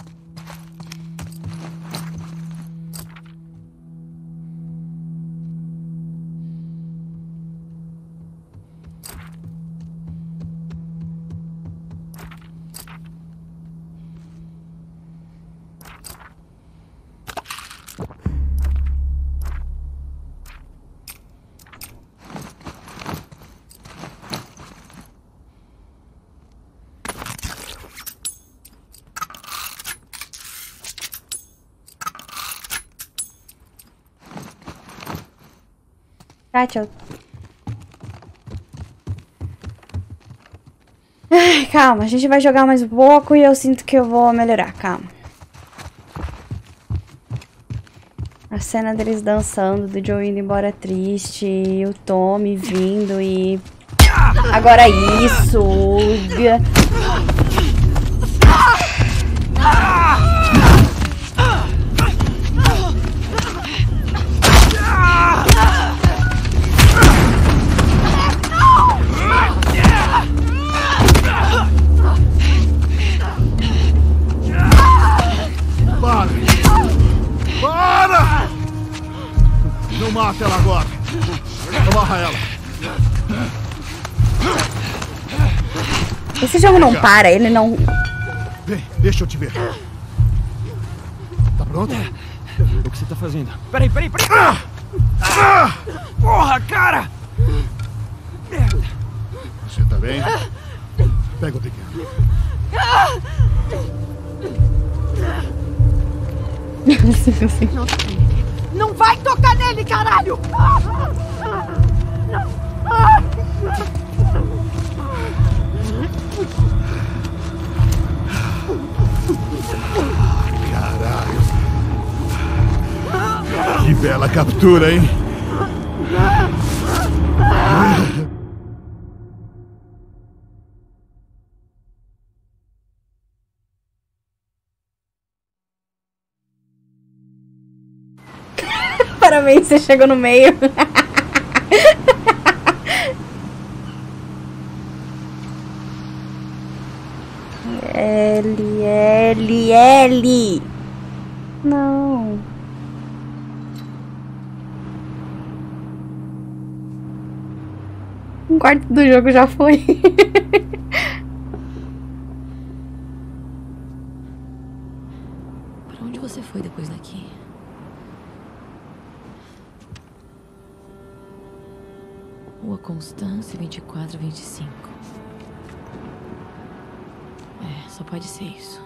Tá, tchau. Ai, calma, a gente vai jogar mais um pouco e eu sinto que eu vou melhorar, calma. A cena deles dançando, do Joe indo embora triste, e o Tommy vindo e... Agora isso! Não mata ela agora. Amarra ela. Esse jogo não para, ele não... Vem, deixa eu te ver. Tá pronto? O que você tá fazendo? Peraí, peraí, peraí! Ah! Ah! Porra, cara! Você tá bem? Pega o pequeno. Não, não vai tocar nele, caralho! Caralho. Que bela captura, hein? Parabéns, você chegou no meio. L, L, L. Não. Um quarto do jogo já foi. Pra onde você foi depois daqui? Rua Constância, vinte e quatro, vinte e cinco. É, só pode ser isso.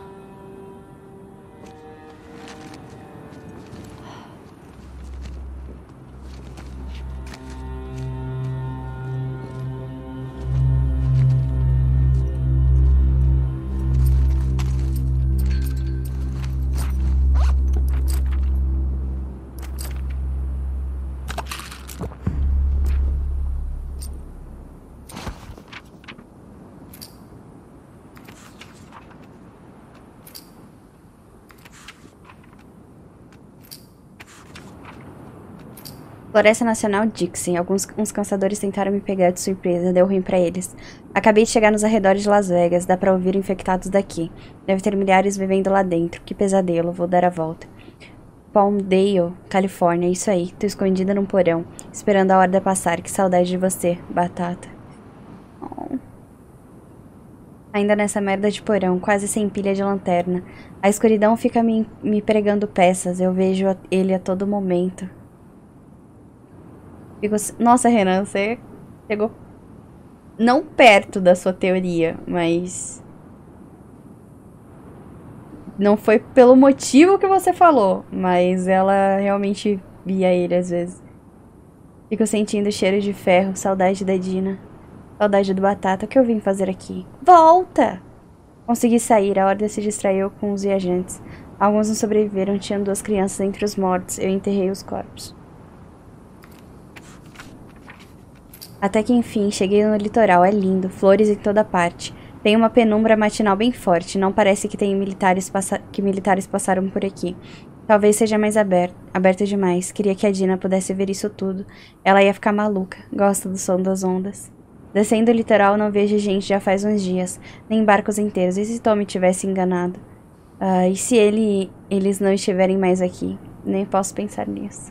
Floresta Nacional Dixie. Alguns uns caçadores tentaram me pegar de surpresa, deu ruim pra eles. Acabei de chegar nos arredores de Las Vegas, dá pra ouvir infectados daqui. Deve ter milhares vivendo lá dentro. Que pesadelo, vou dar a volta. Palmdale, Califórnia, isso aí. Tô escondida num porão, esperando a hora passar. Que saudade de você, Batata. Oh. Ainda nessa merda de porão, quase sem pilha de lanterna. A escuridão fica me, me pregando peças, eu vejo ele a todo momento. Fico... Nossa, Renan, você chegou não perto da sua teoria, mas não foi pelo motivo que você falou, mas ela realmente via ele às vezes. Fico sentindo cheiro de ferro, saudade da Dina, saudade do Batata. O que eu vim fazer aqui? Volta! Consegui sair, a Horda se distraiu com os viajantes. Alguns não sobreviveram, tinham duas crianças entre os mortos. Eu enterrei os corpos. Até que enfim, cheguei no litoral, é lindo, flores em toda parte. Tem uma penumbra matinal bem forte, não parece que tem militares passa que militares passaram por aqui. Talvez seja mais aberto, aberto demais, queria que a Dina pudesse ver isso tudo. Ela ia ficar maluca, gosta do som das ondas. Descendo o litoral não vejo gente já faz uns dias, nem barcos inteiros, e se Tommy tivesse enganado? Uh, e se ele, eles não estiverem mais aqui? Nem posso pensar nisso.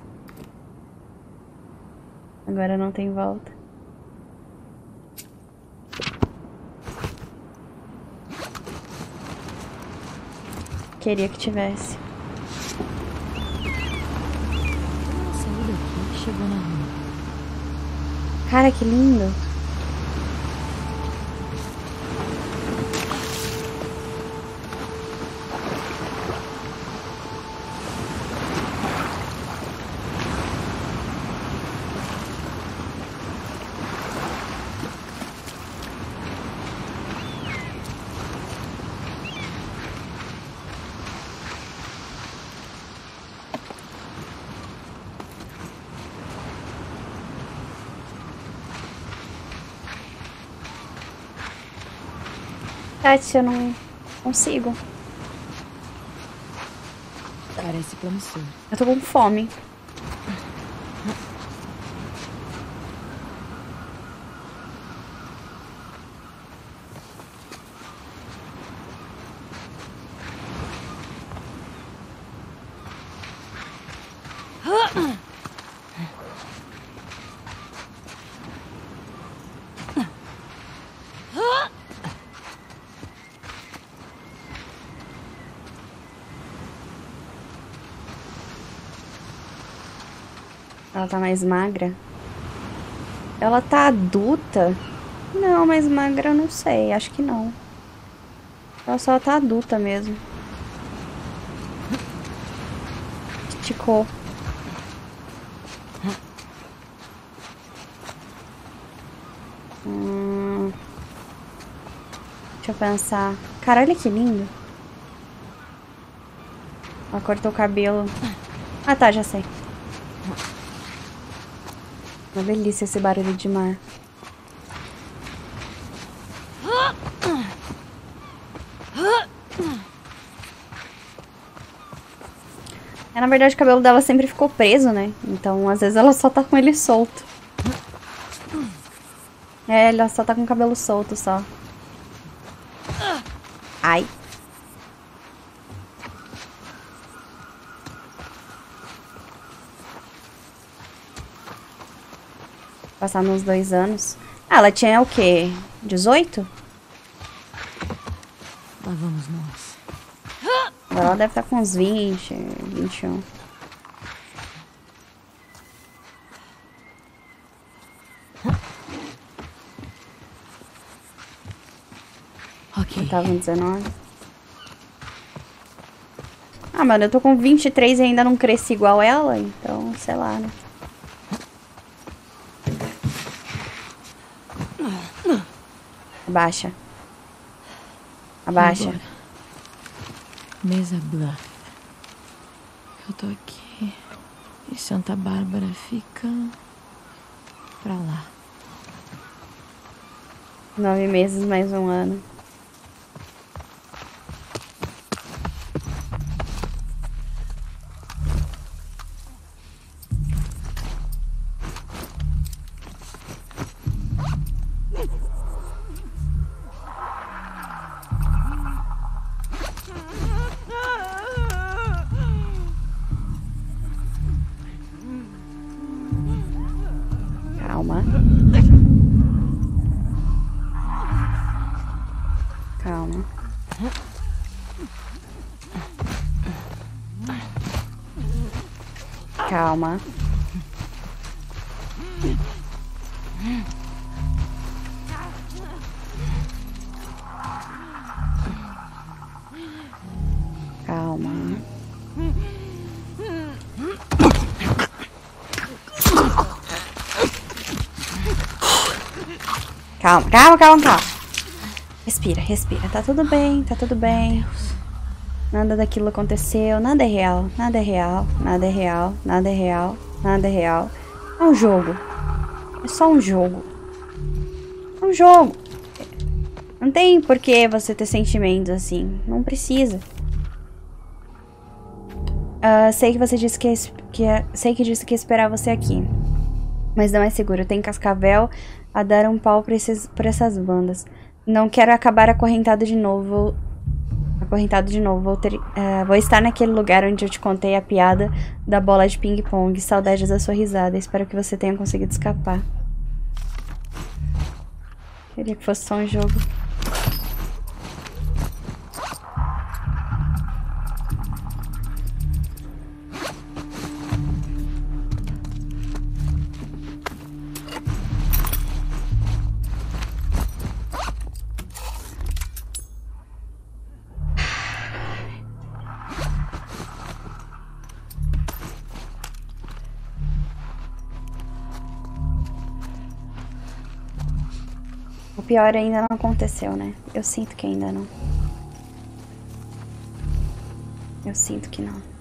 Agora não tem volta. Queria que tivesse. Saiu daqui e chegou na rua. Cara, que lindo. Tati, eu não consigo. Parece promissor. Eu tô com fome. Ela tá mais magra. Ela tá adulta? Não, mas magra eu não sei. Acho que não. Ela só tá adulta mesmo. Esticou. Hum... Deixa eu pensar. Caralho, que lindo. Ela cortou o cabelo. Ah, tá, já sei. Uma delícia esse barulho de mar. É, na verdade, o cabelo dela sempre ficou preso, né? Então, às vezes, ela só tá com ele solto. É, ela só tá com o cabelo solto, só. Ai. Passar nos dois anos. Ah, ela tinha o quê? dezoito? Lá vamos nós. Agora ela deve estar com uns vinte, vinte e um. Ok. Eu tava com dezenove. Ah, mano, eu tô com vinte e três e ainda não cresci igual ela, então, sei lá, né? Abaixa. Abaixa. Agora. Mesa Bluff. Eu tô aqui. E Santa Bárbara fica pra lá. Nove meses mais um ano. Calma. Calma. Calma. Calma. Calma, calma, calma, calma. Respira, respira. Tá tudo bem, tá tudo bem. Nada daquilo aconteceu, nada é real, nada é real, nada é real, nada é real, nada é real. É um jogo. É só um jogo. É um jogo. Não tem por que você ter sentimentos assim. Não precisa. Uh, sei que você disse que, que sei que disse que ia esperar você aqui. Mas não é seguro. Tem Cascavel a dar um pau pra, esses, pra essas bandas. Não quero acabar acorrentado de novo. Acorrentado de novo. Vou, ter, uh, vou estar naquele lugar onde eu te contei a piada da bola de ping-pong. Saudades da sua risada. Espero que você tenha conseguido escapar. Queria que fosse só um jogo. O pior ainda não aconteceu, né? Eu sinto que ainda não. Eu sinto que não.